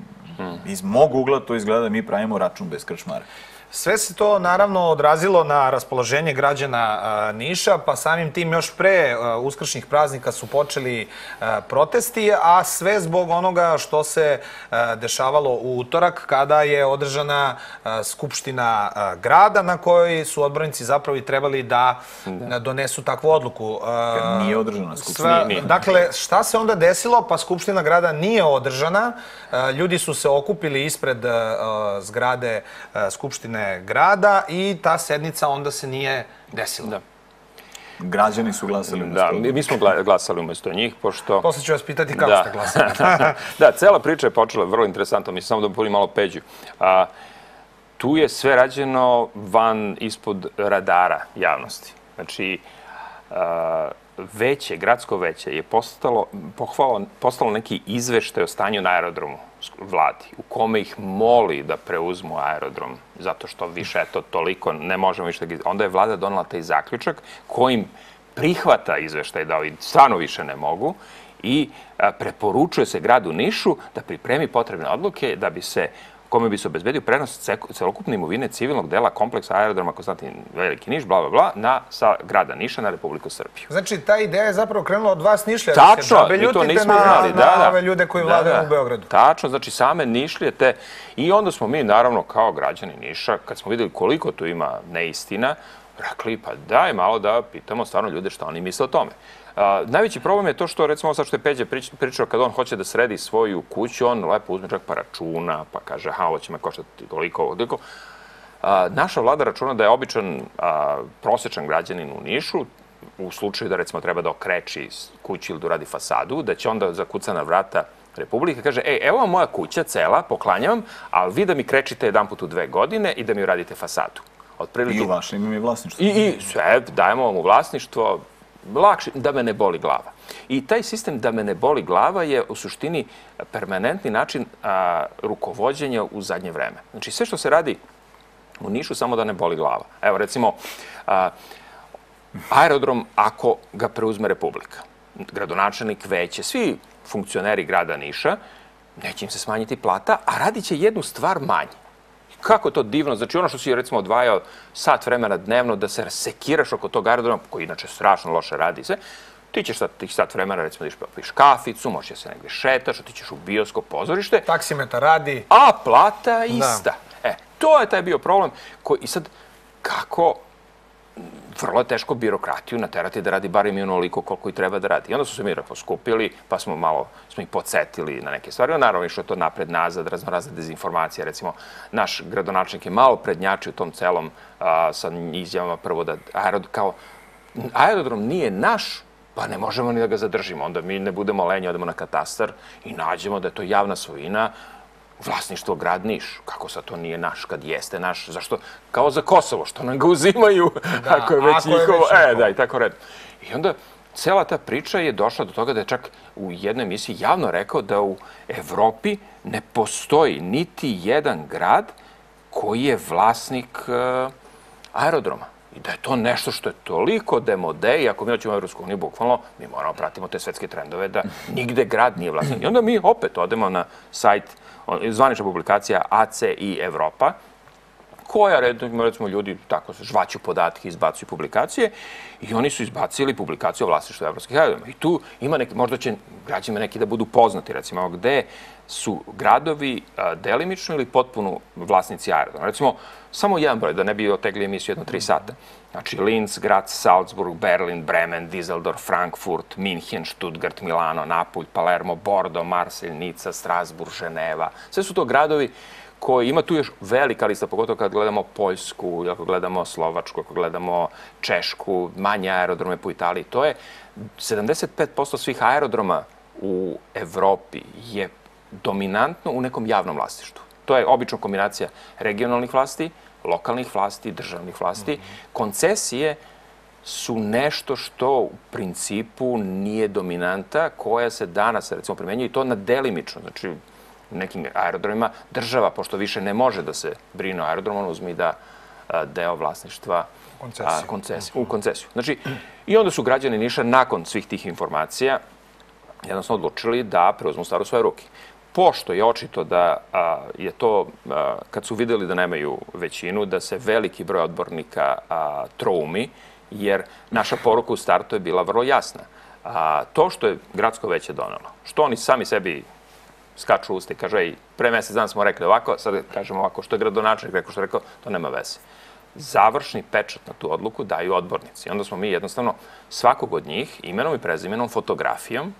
iz mog ugla to izgleda da mi pravimo račun bez krčmara. Sve se to naravno odrazilo na raspoloženje građana Niša, pa samim tim još pre uskršnjih praznika su počeli protesti, a sve zbog onoga što se dešavalo u utorak kada je održana Skupština grada na kojoj su odbornici zapravo i trebali da donesu takvu odluku. Kad nije održana Skupština. Sve, dakle, šta se onda desilo? Pa Skupština grada nije održana. Ljudi su se okupili ispred zgrade Skupštine grada i ta sednica onda se nije desila. Da. Građani su glasali umjesto. Da, mi smo glasali umjesto njih, pošto... Posle ću vas pitati kako da. ste glasali. Da, cela priča je počela vrlo interesantno, mislim samo da polim malo Peđu. A, tu je sve rađeno van, ispod radara javnosti. Znači, a, veće, gradsko veće je postalo, pohvalo, postalo neki izveštaj o stanju na aerodromu vladi, u kome ih moli da preuzmu aerodrom, zato što više, eto, toliko ne možemo više da ga... Onda je vlada donela taj zaključak kojim prihvata izveštaj da ovi stvarno više ne mogu i a, preporučuje se gradu Nišu da pripremi potrebne odluke da bi se kome bi se obezbedio prenos celokupne imovine civilnog dela kompleksa aerodroma Konstantin Veliki Niš, bla, bla, bla, na, sa grada Niša na Republiku Srbiju. Znači, ta ideja je zapravo krenula od vas Nišlija. Tačno, mi to nismo znali. Na, da, na da. ove ljude koji vladaju da, da. u Beogradu. Tačno, znači same Nišlije te... I onda smo mi, naravno, kao građani Niša, kad smo vidjeli koliko tu ima neistina, rekli, pa daj malo da pitamo stvarno ljude šta oni misle o tome. A, najveći problem je to što, recimo, sad što je Peđa pričao, kada on hoće da sredi svoju kuću, on lepo uzme čak pa računa, pa kaže, aha, ovo će me koštati toliko, toliko. A, naša vlada računa da je običan, a, prosječan građanin u Nišu, u slučaju da, recimo, treba da okreči kuću ili da uradi fasadu, da će onda zakuca na vrata Republike, kaže, ej, evo vam moja kuća cela, poklanjam, ali vi da mi krečite jedan put u dve godine i da mi uradite fasadu. I u vašem imam i vlasništvo. I, I sve, dajemo vam u vlasništvo, lakše, da me ne boli glava. I taj sistem da me ne boli glava je u suštini permanentni način a, rukovođenja u zadnje vreme. Znači, sve što se radi u Nišu, samo da ne boli glava. Evo, recimo, a, aerodrom, ako ga preuzme Republika, gradonačelnik, veće, svi funkcioneri grada Niša, neće im se smanjiti plata, a radit će jednu stvar manje. Kako je to divno, znači ono što si recimo odvajao sat vremena dnevno da se sekiraš oko tog aerodroma, koji inače strašno loše radi sve, ti ćeš sad tih sat vremena recimo da iš popiješ kaficu, možeš se negdje šetaš, otićeš u bioskop, pozorište. Taksimetar radi. A plata ista. E, to je taj bio problem koji, i sad, kako vrlo je teško birokratiju naterati da radi barem i onoliko koliko i treba da radi. I onda su se mi poskupili, pa smo malo, smo ih podsjetili na neke stvari. Naravno, išlo je to napred-nazad, raznorazne dezinformacije. Recimo, naš gradonačelnik je malo prednjačio u tom celom a, sa izjavama prvo da aerodrom, kao, aerodrom nije naš, pa ne možemo ni da ga zadržimo. Onda mi ne budemo lenji, odemo na katastar i nađemo da je to javna svojina, vlasništvo grad Niš. Kako sad to nije naš, kad jeste naš? Zašto? Kao za Kosovo, što nam ga uzimaju, da, ako je već ako njihovo. Je već e, da, i tako red. I onda cela ta priča je došla do toga da je čak u jednoj emisiji javno rekao da u Evropi ne postoji niti jedan grad koji je vlasnik uh, aerodroma. I da je to nešto što je toliko demode, i ako mi hoćemo u Evropsku uniju, bukvalno, mi moramo pratimo te svetske trendove da nigde grad nije vlasnik. I onda mi opet odemo na sajt, zvanična publikacija A C I Evropa, koja, recimo, ljudi tako žvaću podatke, izbacuju publikacije, i oni su izbacili publikaciju o vlasništvu evropskih aerodroma. I tu ima neki, možda će građanima neki da budu poznati, recimo, gde su gradovi a, delimično ili potpuno vlasnici aerodroma. Recimo, samo jedan broj, da ne bi otegli emisiju jedno tri sata. Znači, Linz, Graz, Salzburg, Berlin, Bremen, Düsseldorf, Frankfurt, Minhen, Stuttgart, Milano, Napulj, Palermo, Bordeaux, Marselj, Nica, Strasburg, Ženeva. Sve su to gradovi koji ima tu još velika lista, pogotovo kad gledamo Poljsku, ako gledamo Slovačku, ako gledamo Češku, manje aerodrome po Italiji. To je sedamdeset pet posto svih aerodroma u Evropi je dominantno u nekom javnom vlasništvu. To je obično kombinacija regionalnih vlasti, lokalnih vlasti, državnih vlasti. Koncesije su nešto što u principu nije dominanta, koja se danas, recimo, primenjuje i to na delimično. Znači, u nekim aerodromima država, pošto više ne može da se brine o aerodromu, on uzme i da deo vlasništva u koncesiju. Znači, i onda su građani Niša nakon svih tih informacija jednostavno odlučili da preuzmu stvar u svoje ruke. Pošto je očito da a, je to, a, kad su videli da nemaju većinu, da se veliki broj odbornika a, troumi, jer naša poruka u startu je bila vrlo jasna. A, to što je gradsko veće donelo, što oni sami sebi skaču usta i kažu, ej, pre mesec dan smo rekli ovako, sad kažemo ovako, što je gradonačelnik rekao, što je rekao, to nema veze. Završni pečat na tu odluku daju odbornici. Onda smo mi jednostavno svakog od njih imenom i prezimenom, fotografijom,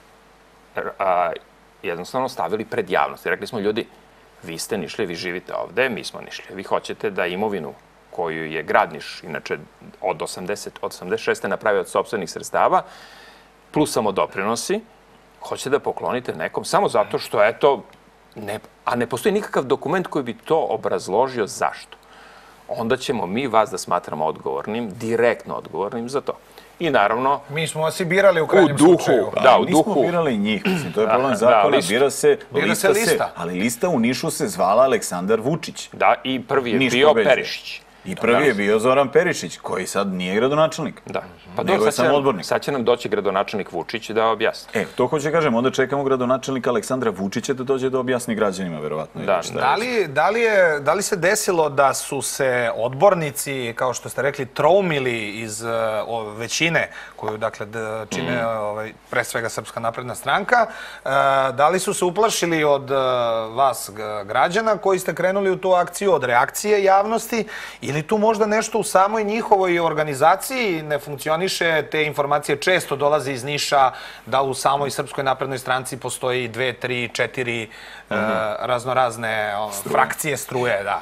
a, jednostavno stavili pred javnost. I rekli smo, ljudi, vi ste Nišlije, vi živite ovde, mi smo Nišlije. Vi hoćete da imovinu koju je grad Niš, inače od osamdeset, od osamdeset šeste napravio od sopstvenih sredstava, plus samodoprinosi, hoćete da poklonite nekom samo zato što, eto, ne, a ne postoji nikakav dokument koji bi to obrazložio zašto. Onda ćemo mi vas da smatramo odgovornim, direktno odgovornim za to. I naravno... Mi smo vas i birali u krajnjem slučaju. Da, u duhu. Nismo birali njih. Mislim, to je problem zakona. Bira se lista. Ali lista u Nišu se zvala Aleksandar Vučić. Da, i prvi je bio Perišić. I prvi je bio Zoran Perišić, koji sad nije gradonačelnik. Da. Pa nego je samo odbornik. Sad će nam doći gradonačelnik Vučić da objasni. E, to hoće kažem, onda čekamo gradonačelnika Aleksandra Vučića da dođe da objasni građanima, verovatno. Da, da, li, da, li je, da li se desilo da su se odbornici, kao što ste rekli, troumili iz uh, o, većine, koju, dakle, čine mm. ovaj, pre svega Srpska napredna stranka, uh, da li su se uplašili od uh, vas građana koji ste krenuli u tu akciju, od reakcije javnosti, Ili tu možda nešto u samoj njihovoj organizaciji ne funkcioniše, te informacije često dolaze iz Niša, da u samoj Srpskoj naprednoj stranci postoji dve, tri, četiri raznorazne frakcije struje, da.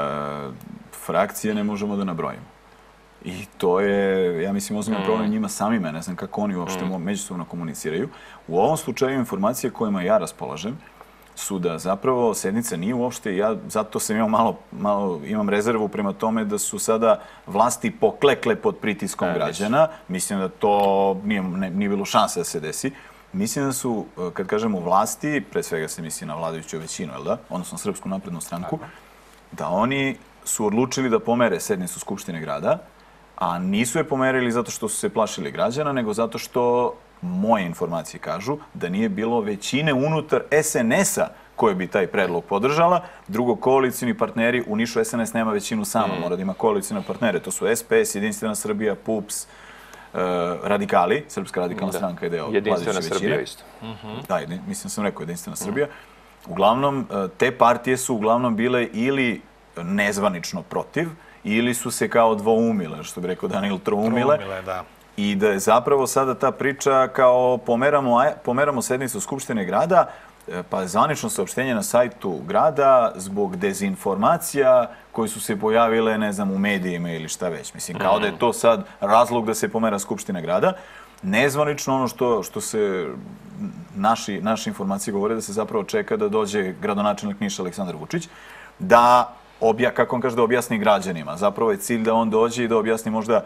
Frakcije ne možemo da nabrojimo. I to je, ja mislim, ozbiljan problem njima samima. Ne znam kako oni uopšte međusobno komuniciraju. U ovom slučaju informacije kojima ja raspolažem su da zapravo sednica nije uopšte, ja zato sam imao malo, malo imam rezervu prema tome da su sada vlasti poklekle pod pritiskom građana. Mislim da to nije, ne, nije bilo šanse da se desi. Mislim da su, kad kažemo vlasti, pre svega se misli na vladajuću većinu, jel da? Odnosno Srpsku naprednu stranku, da oni su odlučili da pomere sednicu Skupštine grada, a nisu je pomerili zato što su se plašili građana, nego zato što moje informacije kažu da nije bilo većine unutar es en es-a koje bi taj predlog podržala. Drugo, koalicijni partneri, u Nišu es en es nema većinu sama, mora da ima koalicijne partnere. To su es pe es, Jedinstvena Srbija, PUPS, Radikali, Srpska radikalna stranka je deo vladajuće većine. Jedinstvena Srbija isto. Da, mislim da sam rekao Jedinstvena Srbija. Uglavnom, te partije su uglavnom bile ili nezvanično protiv, ili su se kao dvoumile, što bi rekao Danil, troumile. I da je zapravo sada ta priča kao pomeramo, pomeramo sednicu Skupštine grada, pa zvanično saopštenje na sajtu grada zbog dezinformacija koje su se pojavile, ne znam, u medijima ili šta već. Mislim, kao da je to sad razlog da se pomera Skupština grada. Nezvanično ono što, što se naši, naše informacije govore da se zapravo čeka da dođe gradonačelnik Niša Aleksandar Vučić, da, obja, kako on kaže, da objasni građanima. Zapravo je cilj da on dođe i da objasni možda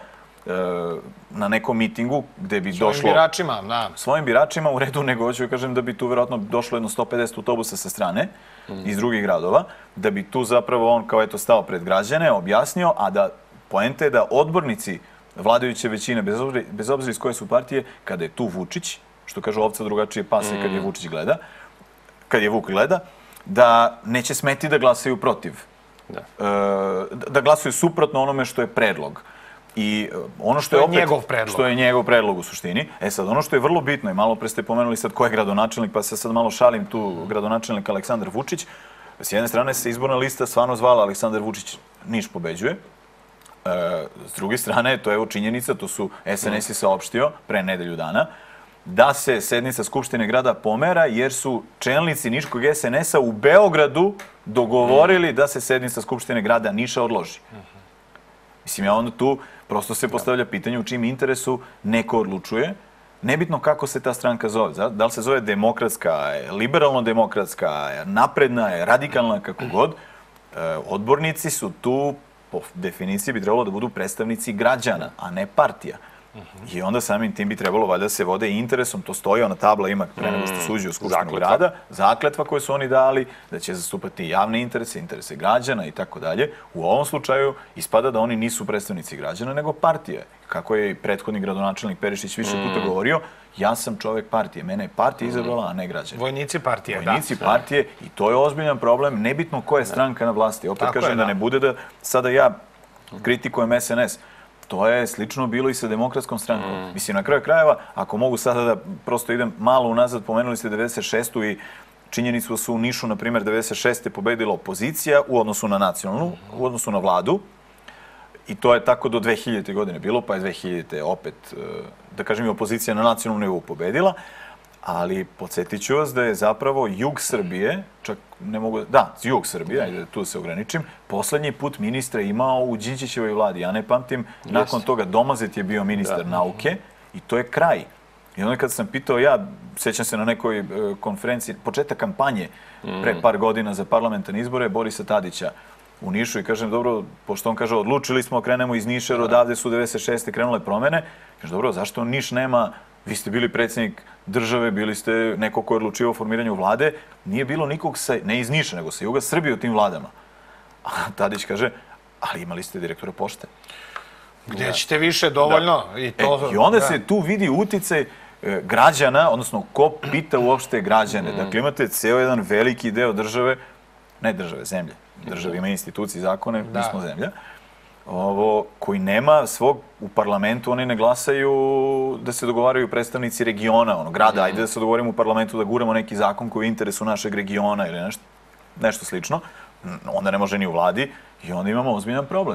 na nekom mitingu gde bi došlo... Svojim biračima, da. Svojim biračima, u redu, nego hoću kažem da bi tu vjerojatno došlo jedno sto pedeset autobusa sa strane iz drugih gradova, da bi tu zapravo on kao eto stao pred građane, objasnio, a da poenta je da odbornici vladajuće većine, bez obzira, bez obzira iz koje su partije, kada je tu Vučić, što kaže ovca drugačije pase kad je Vučić gleda, kad je Vuk gleda, da neće smeti da glasaju protiv. Da, da glasuju suprotno onome što je predlog. I ono što je, opet, njegov predlog. Što je njegov predlog u suštini. E sad, ono što je vrlo bitno, i malo pre ste pomenuli sad ko je gradonačelnik, pa se sad malo šalim tu, gradonačelnik Aleksandar Vučić. S jedne strane se izborna lista stvarno zvala Aleksandar Vučić Niš pobeđuje. E, s druge strane, to je evo činjenica, to su es en es i saopštio pre nedelju dana, da se sednica Skupštine grada pomera jer su čelnici Niškog es en es-a u Beogradu dogovorili da se sednica Skupštine grada Niša odloži. Mislim, ja onda tu prosto se postavlja pitanje u čim interesu neko odlučuje. Nebitno kako se ta stranka zove. Da li se zove demokratska, liberalno-demokratska, napredna, radikalna, kako god. Odbornici su tu, po definiciji, bi trebalo da budu predstavnici građana, a ne partija. I onda samim tim bi trebalo valjda se vode interesom, to stoji, ona tabla ima pre nego što se uđe u Skupštinu grada, zakletva koje su oni dali, da će zastupati javne interese, interese građana i tako dalje. U ovom slučaju ispada da oni nisu predstavnici građana, nego partije. Kako je i prethodni gradonačelnik Perišić više puta govorio, ja sam čovek partije, mene je partija izabrala, a ne građani. Vojnici partije, da. Vojnici partije i to je ozbiljan problem, nebitno koja je stranka na vlasti. Opet kažem da ne bude da sada ja kritikujem es en es. To je slično bilo i sa demokratskom strankom. Mislim, na kraju krajeva, ako mogu sada da prosto idem malo unazad, pomenuli ste devedeset šestu i činjenicu su u Nišu, na primjer, devedeset šeste pobedila opozicija u odnosu na nacionalnu, u odnosu na vladu. I to je tako do dve hiljadite godine bilo, pa je dve hiljadite opet, da kažem, i opozicija na nacionalnom nivou pobedila. Ali podsjetit ću vas da je zapravo jug Srbije, čak ne mogu, da, jug Srbije, ajde tu se ograničim, poslednji put ministra imao u Đinđićevoj vladi. Ja ne pamtim, nakon toga Domazet je bio ministar nauke i to je kraj. I onda kad sam pitao, ja sećam se na nekoj konferenciji, početak kampanje pre par godina za parlamentarne izbore Borisa Tadića u Nišu i kažem, dobro, pošto on kaže, odlučili smo, krenemo iz Niša, jer odavde su devedeset šeste krenule promene. Kaže, dobro, zašto Niš nema, vi ste bili predsjednik države, bili ste neko ko je odlučio o formiranju vlade, nije bilo nikog, sa, ne iz Niša, nego sa juga Srbije u tim vladama. A Tadić kaže, ali imali ste direktora pošte. Gdje ćete više, dovoljno. I, to, e, I onda da. se tu vidi uticaj e, građana, odnosno ko pita uopšte građane. Mm. Dakle, imate ceo jedan veliki deo države, ne države, zemlje. Država ima institucije, zakone, mi smo zemlja. Ovo, koji nema svog, u parlamentu oni ne glasaju da se dogovaraju predstavnici regiona, ono, grada, ajde da se dogovorimo u parlamentu da guramo neki zakon koji je u interesu našeg regiona ili nešto, nešto slično, onda ne može ni u vladi i onda imamo ozbiljan problem.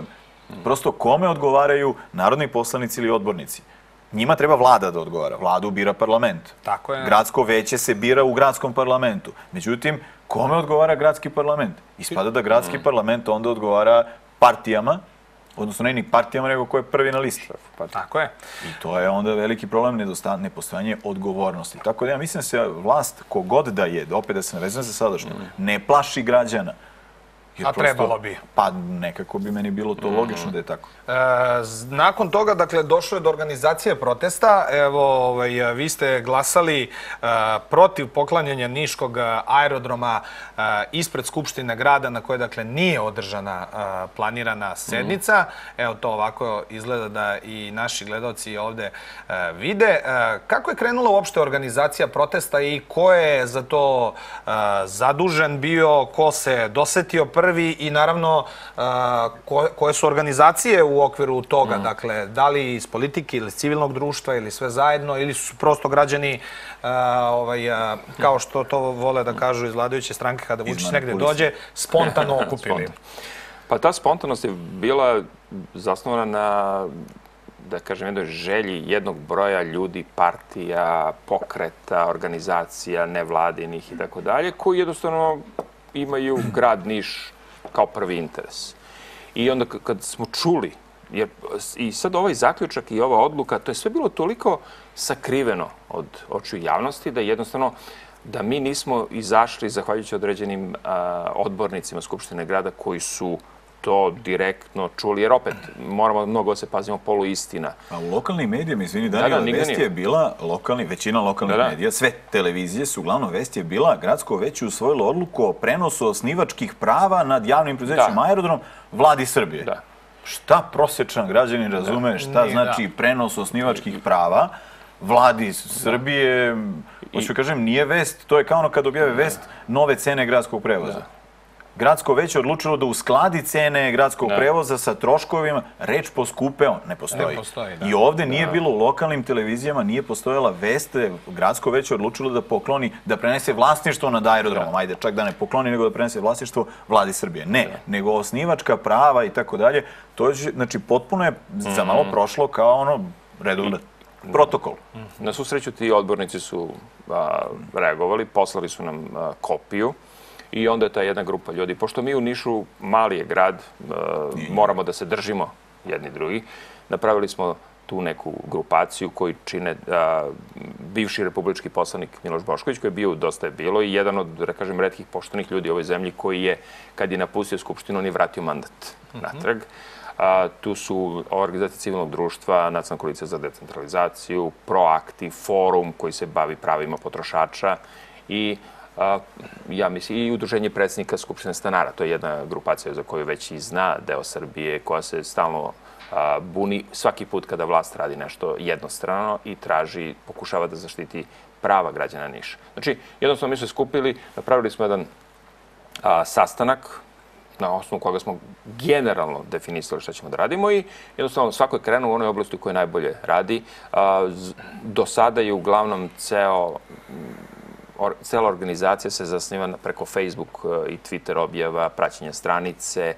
Prosto kome odgovaraju narodni poslanici ili odbornici? Njima treba vlada da odgovara. Vladu bira parlament. Tako je. Gradsko veće se bira u gradskom parlamentu. Međutim, kome odgovara gradski parlament? Ispada da gradski parlament onda odgovara partijama, odnosno ne ni partijama, nego ko je prvi na listi. Tako je. I to je onda veliki problem, nepostojanje odgovornosti. Tako da ja mislim da se vlast, kogod da je, da opet da se navezujem za sadašnje, ne plaši građana. A trebalo bi. Pa nekako bi meni bilo to logično da je tako. E, nakon toga, dakle, došlo je do organizacije protesta. Evo, ovaj, vi ste glasali e, protiv poklanjanja Niškog aerodroma e, ispred Skupštine grada na kojoj, dakle, nije održana e, planirana sednica. Evo, to ovako izgleda da i naši gledalci ovde e, vide. E, kako je krenula uopšte organizacija protesta i ko je za to e, zadužen bio, ko se dosetio prvi? Prvi i naravno koje su organizacije u okviru toga, dakle, da li iz politike ili iz civilnog društva ili sve zajedno ili su prosto građani, kao što to vole da kažu iz vladajuće stranke kada Vučić negde dođe, spontano okupili. Pa ta spontanost je bila zasnovana na, da kažem, jednoj želji jednog broja ljudi, partija, pokreta, organizacija, nevladinih i tako dalje, koji jednostavno imaju grad Niš kao prvi interes. I onda kad smo čuli, jer i sad ovaj zaključak i ova odluka, to je sve bilo toliko sakriveno od očiju javnosti da jednostavno da mi nismo izašli zahvaljujući određenim odbornicima Skupštine grada koji su to direktno čuli, jer opet moramo mnogo da se pazimo poluistina. A u lokalnim medijama, izvini, Danijela, vest je bila, lokalni, većina lokalnih medija, sve televizije su, uglavnom vest je bila, gradsko veće usvojilo odluku o prenosu osnivačkih prava nad javnim preduzećem Aerodrom vladi Srbije. Šta prosječan građanin razume, šta znači prenos osnivačkih prava vladi Srbije? Hoću kažem, nije vest, to je kao ono kad objave vest nove cene gradskog prevoza. Gradsko veće odlučilo da uskladi cene gradskog prevoza sa troškovima, reč poskupeo, ne postoji. I ovde nije bilo u lokalnim televizijama, nije postojala vest, gradsko veće odlučilo da pokloni, da prenese vlasništvo nad aerodromom, ajde čak da ne pokloni, nego da prenese vlasništvo vladi Srbije. Ne, nego osnivačka prava i tako dalje. To je, znači, potpuno je za malo prošlo kao ono redovno protokol. Na svu sreću ti odbornici su reagovali, poslali su nam kopiju. I onda je ta jedna grupa ljudi, pošto mi u Nišu mali je grad, moramo da se držimo jedni drugi, napravili smo tu neku grupaciju koju čine bivši republički poslanik Miloš Bošković, koji je bio Dosta je bilo i jedan od, da kažem, retkih poštenih ljudi u ovoj zemlji koji je, kad je napustio Skupštinu, on je vratio mandat natrag. Tu su organizacije civilnog društva, Nacionalna koalicija za decentralizaciju, Proaktiv, Forum koji se bavi pravima potrošača i ja mislim, i udruženje predsjednika Skupštine stanara. To je jedna grupacija za koju već i zna deo Srbije, koja se stalno buni svaki put kada vlast radi nešto jednostrano i traži, pokušava da zaštiti prava građana Niša. Znači, jednostavno mi smo skupili, napravili smo jedan sastanak na osnovu koga smo generalno definisali šta ćemo da radimo i jednostavno svako je krenuo u onoj oblasti u kojoj najbolje radi. Do sada je uglavnom ceo Cela organizacija se zasniva preko Facebook i Twitter objava, praćenja stranice.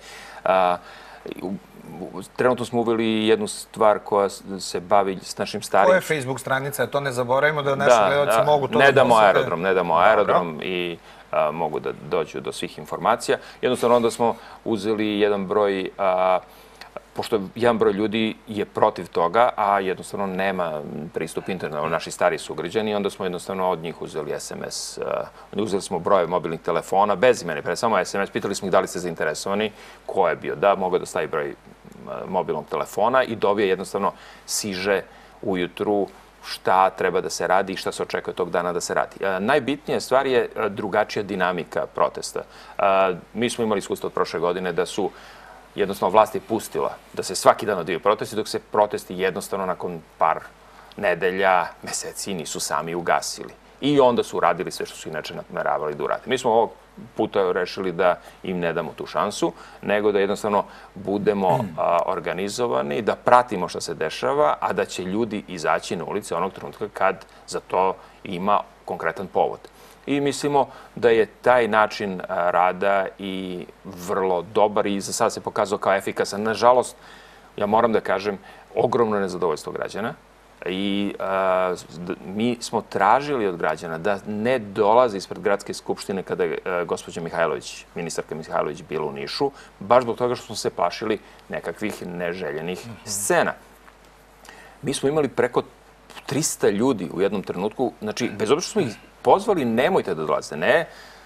Trenutno smo uveli jednu stvar koja se bavi s našim starijim... Koja je Facebook stranica? To ne zaboravimo da naši gledalci mogu to da... Ne damo aerodrom, ne damo aerodrom i mogu da dođu do svih informacija. Jednostavno onda smo uzeli jedan broj... Pošto jedan broj ljudi je protiv toga, a jednostavno nema pristup internetu, naši stari sugrađani, onda smo jednostavno od njih uzeli es em es, uzeli smo broje mobilnih telefona, bez imena, pre samo es em es, pitali smo ih da li ste zainteresovani, ko je bio da, mogao da stavi broj mobilnog telefona i dobije jednostavno siže ujutru šta treba da se radi i šta se očekuje tog dana da se radi. Najbitnija stvar je drugačija dinamika protesta. Mi smo imali iskustvo od prošle godine da su jednostavno vlast je pustila da se svaki dan odvijaju protesti, dok se protesti jednostavno nakon par nedelja, meseci nisu sami ugasili. I onda su uradili sve što su inače nameravali da urade. Mi smo ovog puta rešili da im ne damo tu šansu, nego da jednostavno budemo organizovani, da pratimo šta se dešava, a da će ljudi izaći na ulice onog trenutka kad za to ima konkretan povod. i mislimo da je taj način rada i vrlo dobar i za sada se pokazao kao efikasan. Nažalost, ja moram da kažem, ogromno nezadovoljstvo građana i a, mi smo tražili od građana da ne dolaze ispred Gradske skupštine kada je a, gospođa Mihajlović, ministarka Mihajlović, bila u Nišu, baš zbog toga što smo se plašili nekakvih neželjenih scena. Mi smo imali preko trista ljudi u jednom trenutku, znači, bez obzira što smo ih pozvali, nemojte da dolazite, ne,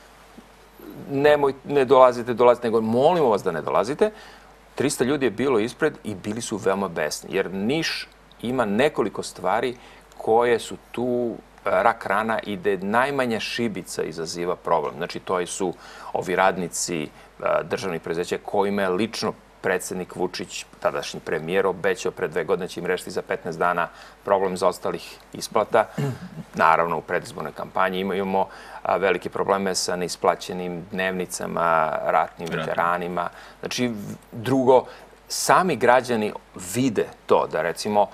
nemoj, ne dolazite, dolazite, nego molimo vas da ne dolazite. trista ljudi je bilo ispred i bili su veoma besni, jer Niš ima nekoliko stvari koje su tu rak rana i da najmanja šibica izaziva problem. Znači, to su ovi radnici državnih preduzeća kojima je lično predsednik Vučić, tadašnji premijer, obećao pre dve godine će im rešiti za petnaest dana problem zaostalih isplata. Naravno, u predizbornoj kampanji imamo velike probleme sa neisplaćenim dnevnicama, ratnim veteranima. Znači, drugo, sami građani vide to da, recimo,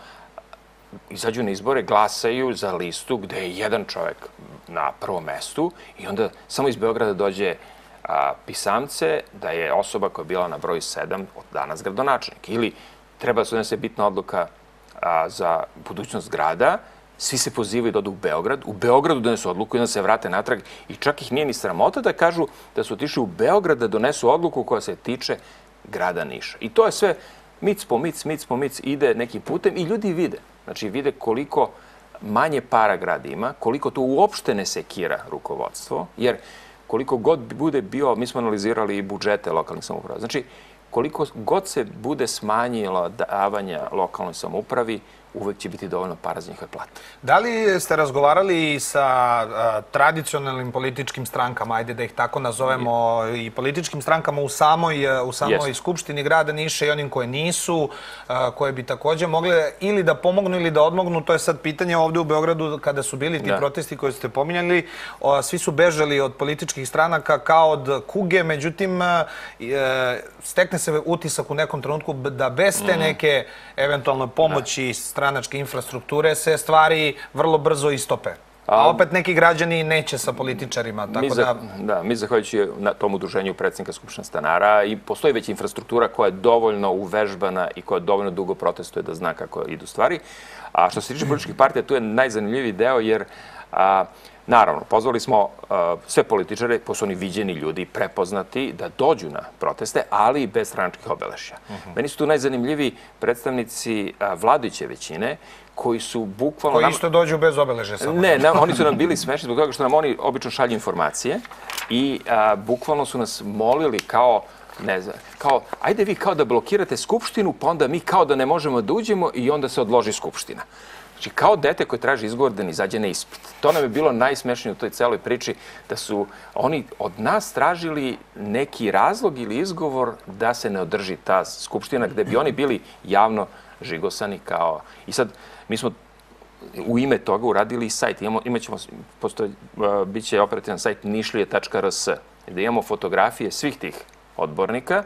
izađu na izbore, glasaju za listu gde je jedan čovek na prvom mestu i onda samo iz Beograda dođe a, pisamce da je osoba koja je bila na broju sedam od danas gradonačelnik. Ili treba da se donese bitna odluka a, za budućnost grada, svi se pozivaju da odu u Beograd, u Beogradu donesu odluku i onda se vrate natrag i čak ih nije ni sramota da kažu da su otišli u Beograd da donesu odluku koja se tiče grada Niša. I to je sve mic po mic, mic po mic ide nekim putem i ljudi vide. Znači, vide koliko manje para grad ima, koliko to uopšte ne sekira rukovodstvo, jer koliko god bude bio, mi smo analizirali i budžete lokalnih samouprava, znači, koliko god se bude smanjilo davanja lokalnoj samoupravi, uvek će biti dovoljno para za njihove plate. Da li ste razgovarali sa a, tradicionalnim političkim strankama, ajde da ih tako nazovemo, i političkim strankama u samoj, u samoj Skupštini grada Niša i onim koje nisu, a, koje bi takođe mogle ili da pomognu ili da odmognu? To je sad pitanje ovde u Beogradu kada su bili ti protesti koje ste pominjali. O, svi su bežali od političkih stranaka kao od kuge, međutim, e, stekne se utisak u nekom trenutku da bez te neke eventualno pomoći stranačke infrastrukture se stvari vrlo brzo istope. A opet neki građani neće sa političarima. Tako da... Da, mi zahvaljujući na tom udruženju predsjednika Skupštine stanara i postoji već infrastruktura koja je dovoljno uvežbana i koja dovoljno dugo protestuje da zna kako idu stvari. A što se tiče političkih partija, tu je najzanimljiviji deo jer a, naravno, pozvali smo a, sve političare, ko su oni viđeni ljudi, prepoznati, da dođu na proteste, ali i bez stranačkih obeležja. Uh-huh. Meni su tu najzanimljiviji predstavnici a, vladajuće većine, koji su bukvalno... Koji nam... isto dođu bez obeležja samo. Ne, ne, oni su nam bili smešni zbog toga što nam oni obično šalju informacije i a, bukvalno su nas molili kao, ne znam, kao, ajde vi kao da blokirate Skupštinu, pa onda mi kao da ne možemo da uđemo i onda se odloži Skupština. Znači, kao dete koje traži izgovor da ne izađe na ispit. To nam je bilo najsmešnije u toj celoj priči, da su oni od nas tražili neki razlog ili izgovor da se ne održi ta Skupština, gde bi oni bili javno žigosani kao... I sad, mi smo u ime toga uradili i sajt. Imamo, imaćemo, postoji, bit će operativan sajt nišlije tačka r s, gde imamo fotografije svih tih odbornika,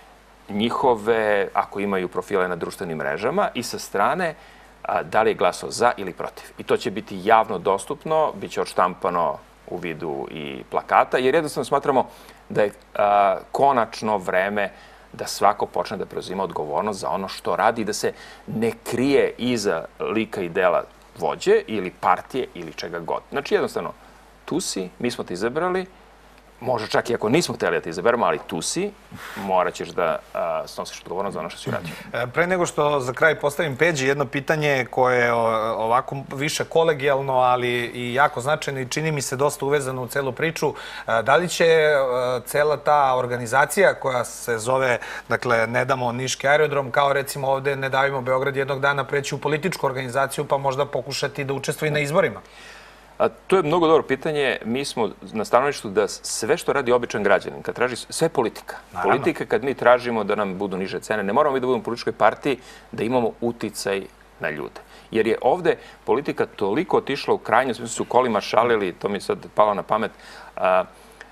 njihove, ako imaju profile na društvenim mrežama, i sa strane a, da li je glasao za ili protiv. I to će biti javno dostupno, bit će odštampano u vidu i plakata, jer jednostavno smatramo da je a, konačno vreme da svako počne da preuzima odgovornost za ono što radi i da se ne krije iza lika i dela vođe ili partije ili čega god. Znači, jednostavno, tu si, mi smo te izabrali, možda čak i ako nismo hteli da te izaberemo, ali tu si, morat ćeš da a, snosiš odgovornost za ono što si uradio. Pre nego što za kraj postavim Peđi jedno pitanje koje je ovako više kolegijalno, ali i jako značajno i čini mi se dosta uvezano u celu priču. Da li će cela ta organizacija koja se zove, dakle, Ne damo Niški aerodrom, kao recimo ovde Ne davimo Beograd, jednog dana preći u političku organizaciju pa možda pokušati da učestvuje na izborima? A to je mnogo dobro pitanje. Mi smo na stanovištu da sve što radi običan građanin, kad traži, sve politika. Naravno. Politika kad mi tražimo da nam budu niže cene, ne moramo mi da budemo u političkoj partiji, da imamo uticaj na ljude. Jer je ovde politika toliko otišla u krajnje, svi su kolima šalili, to mi je sad palo na pamet, a,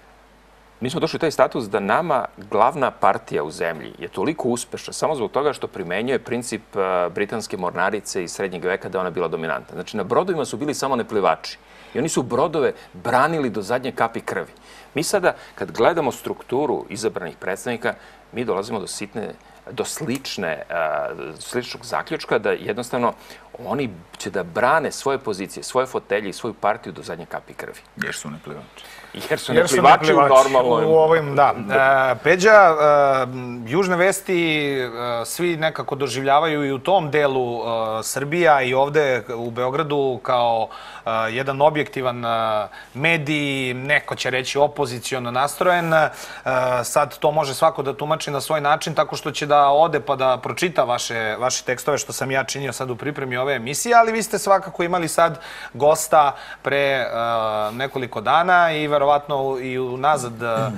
mi smo došli u taj status da nama glavna partija u zemlji je toliko uspešna samo zbog toga što primenjuje princip britanske mornarice iz srednjeg veka da ona bila dominantna. Znači, na brodovima su bili samo neplivači. I oni su brodove branili do zadnje kapi krvi. Mi sada, kad gledamo strukturu izabranih predstavnika, mi dolazimo do sitne, do slične, sličnog zaključka da jednostavno oni će da brane svoje pozicije, svoje fotelje i svoju partiju do zadnje kapi krvi. Jer su neplivači. Jer su neplivači u normalnoj... U ovim, da. E, Peđa, e, južne vesti e, svi nekako doživljavaju i u tom delu e, Srbija i ovde u Beogradu kao e, jedan objektivan e, medij, neko će reći opoziciono nastrojen. E, sad to može svako da tumači na svoj način tako što će da ode pa da pročita vaše, vaše tekstove, što sam ja činio sad u pripremi ove emisije, ali vi ste svakako imali sad gosta pre uh, nekoliko dana i verovatno i unazad uh,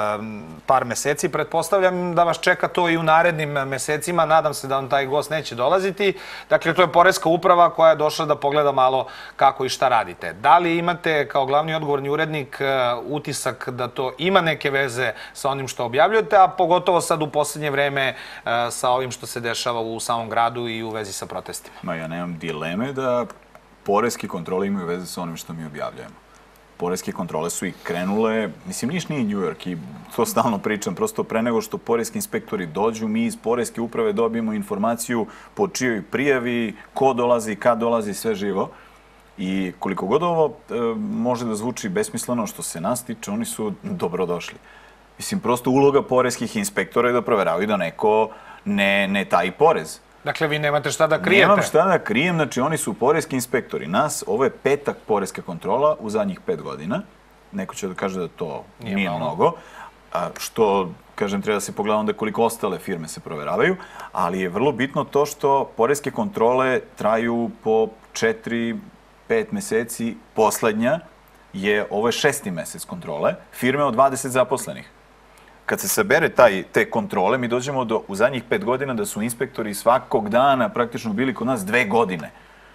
par meseci. Pretpostavljam da vas čeka to i u narednim mesecima. Nadam se da vam taj gost neće dolaziti. Dakle, to je Poreska uprava koja je došla da pogleda malo kako i šta radite. Da li imate kao glavni odgovorni urednik uh, utisak da to ima neke veze sa onim što objavljujete, a pogotovo sad u poslednje vreme uh, sa ovim što se dešava u samom gradu i u vezi sa protestima? Ma ja nemam dileme da poreske kontrole imaju veze sa onim što mi objavljujemo. Poreske kontrole su i krenule, mislim, Niš nije New York i to stalno pričam, prosto pre nego što poreski inspektori dođu, mi iz Poreske uprave dobijemo informaciju po čijoj prijavi, ko dolazi, kad dolazi, sve živo. I koliko god ovo e, može da zvuči besmisleno što se nas tiče, oni su dobrodošli. Mislim, prosto uloga poreskih inspektora je da proveravaju da neko ne, ne taji porez. Dakle, vi nemate šta da krijete? Nemam šta da krijem, znači oni su poreski inspektori. Nas, ovo je petak poreska kontrola u zadnjih pet godina. Neko će da kaže da to nije, nije mnogo. A, što, kažem, treba da se pogleda onda koliko ostale firme se proveravaju, ali je vrlo bitno to što poreske kontrole traju po četiri, pet meseci. Poslednja je, ovo je šesti mesec kontrole, firme od dvadeset zaposlenih. Kad se sabere taj, te kontrole, mi dođemo do, u zadnjih pet godina da su inspektori svakog dana praktično bili kod nas dve godine.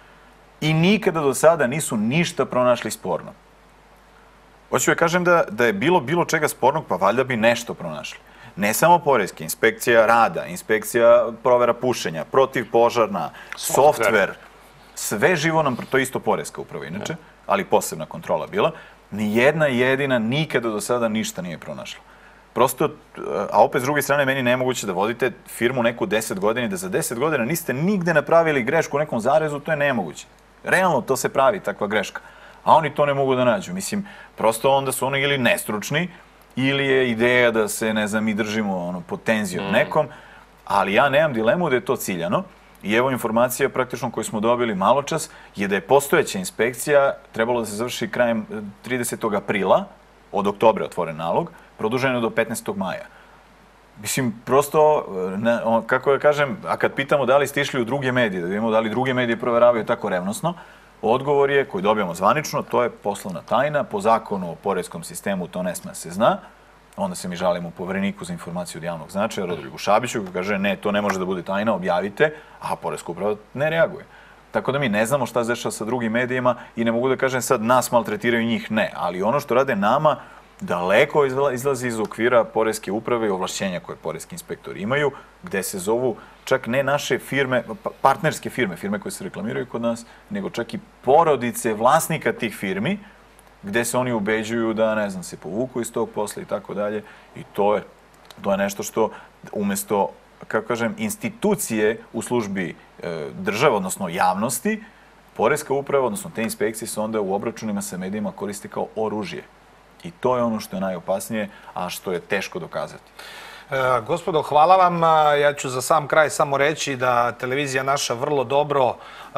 I nikada do sada nisu ništa pronašli sporno. Hoću da kažem da, da je bilo bilo čega spornog, pa valjda bi nešto pronašli. Ne samo poreske, inspekcija rada, inspekcija provera pušenja, protivpožarna, softver, sve živo nam, to je isto poreska uprava inače, ali posebna kontrola bila, ni jedna jedina nikada do sada ništa nije pronašla. Prosto, a opet s druge strane, meni nemoguće da vodite firmu neku deset godina i da za deset godina niste nigde napravili grešku u nekom zarezu, to je nemoguće. Realno to se pravi, takva greška. A oni to ne mogu da nađu. Mislim, prosto onda su oni ili nestručni, ili je ideja da se, ne znam, mi držimo ono, pod tenzijom mm. nekom, ali ja nemam dilemu da je to ciljano. I evo informacija praktično koju smo dobili malo čas je da je postojeća inspekcija trebalo da se završi krajem tridesetog aprila, od oktobra otvoren nalog, produženo do petnaestog maja. Mislim, prosto, kako ja kažem, a kad pitamo da li ste išli u druge medije, da vidimo da li druge medije proveravaju tako revnosno, odgovor je, koji dobijamo zvanično, to je poslovna tajna, po zakonu o poreskom sistemu to ne sme se zna. Onda se mi žalimo Povereniku za informaciju od javnog značaja, Rodoljubu Šabiću, koji kaže ne, to ne može da bude tajna, objavite, a Poreska uprava ne reaguje. Tako da mi ne znamo šta se dešava sa drugim medijima i ne mogu da kažem sad nas maltretiraju, njih ne. Ali ono što rade nama daleko izlazi iz okvira Poreske uprave i ovlašćenja koje poreski inspektori imaju, gde se zovu čak ne naše firme, partnerske firme, firme koje se reklamiraju kod nas, nego čak i porodice vlasnika tih firmi, gde se oni ubeđuju da, ne znam, se povuku iz tog posla i tako dalje. I to je, to je nešto što umesto, kako kažem, institucije u službi e, države, odnosno javnosti, Poreska uprava, odnosno te inspekcije se onda u obračunima sa medijima koriste kao oružje. I to je ono što je najopasnije, a što je teško dokazati. E, gospodo, hvala vam. Ja ću za sam kraj samo reći da televizija naša vrlo dobro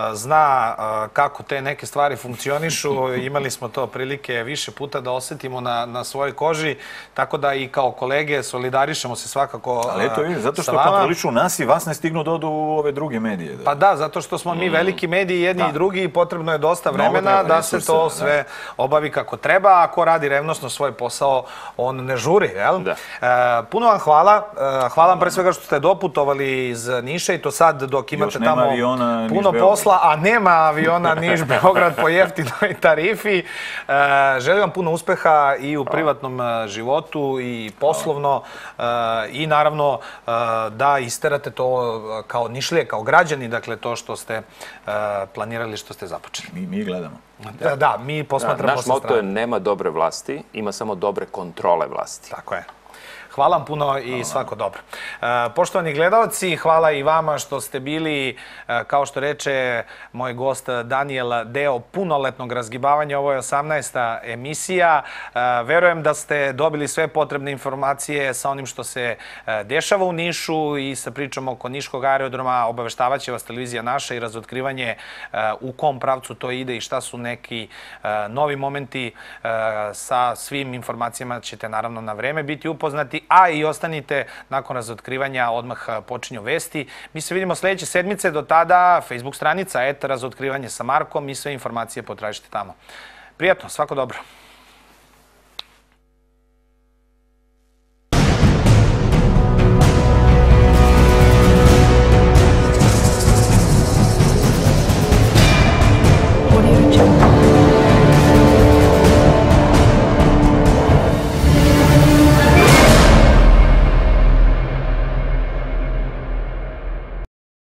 zna kako te neke stvari funkcionišu. Imali smo to prilike više puta da osetimo na, na svojoj koži, tako da i kao kolege solidarišemo se svakako. Ali eto, zato što kontrolišu nas i vas ne stignu da odu u ove druge medije. Pa da, zato što smo mi veliki mediji, jedni i drugi, i potrebno je dosta vremena da se to sve obavi kako treba. Ako radi revnosno svoj posao, on ne žuri, jel? Puno vam hvala. hvala. Hvala vam pre svega što ste doputovali iz Niša i to sad dok imate tamo puno posla, a nema aviona Niš-Beograd po jeftinoj tarifi. Želim vam puno uspeha i u privatnom životu i poslovno i naravno da isterate to kao Nišlije, kao građani, dakle to što ste planirali, što ste započeli. Mi gledamo. Da, mi posmatramo sa strane. Naš moto je nema dobre vlasti, ima samo dobre kontrole vlasti. Tako je. Hvala vam puno i svako dobro. Poštovani gledalci, hvala i vama što ste bili, kao što reče moj gost Danijel, deo punoletnog razgibavanja. Ovo je osamnaesta emisija. Verujem da ste dobili sve potrebne informacije sa onim što se dešava u Nišu i sa pričom oko Niškog aerodroma. Obaveštavaće vas televizija naša i razotkrivanje u kom pravcu to ide i šta su neki novi momenti. Sa svim informacijama ćete naravno na vreme biti upoznati, a i ostanite nakon razotkrivanja, odmah počinju vesti. Mi se vidimo sljedeće sedmice, do tada Facebook stranica et razotkrivanje sa Markom i sve informacije potražite tamo. Prijatno, svako dobro.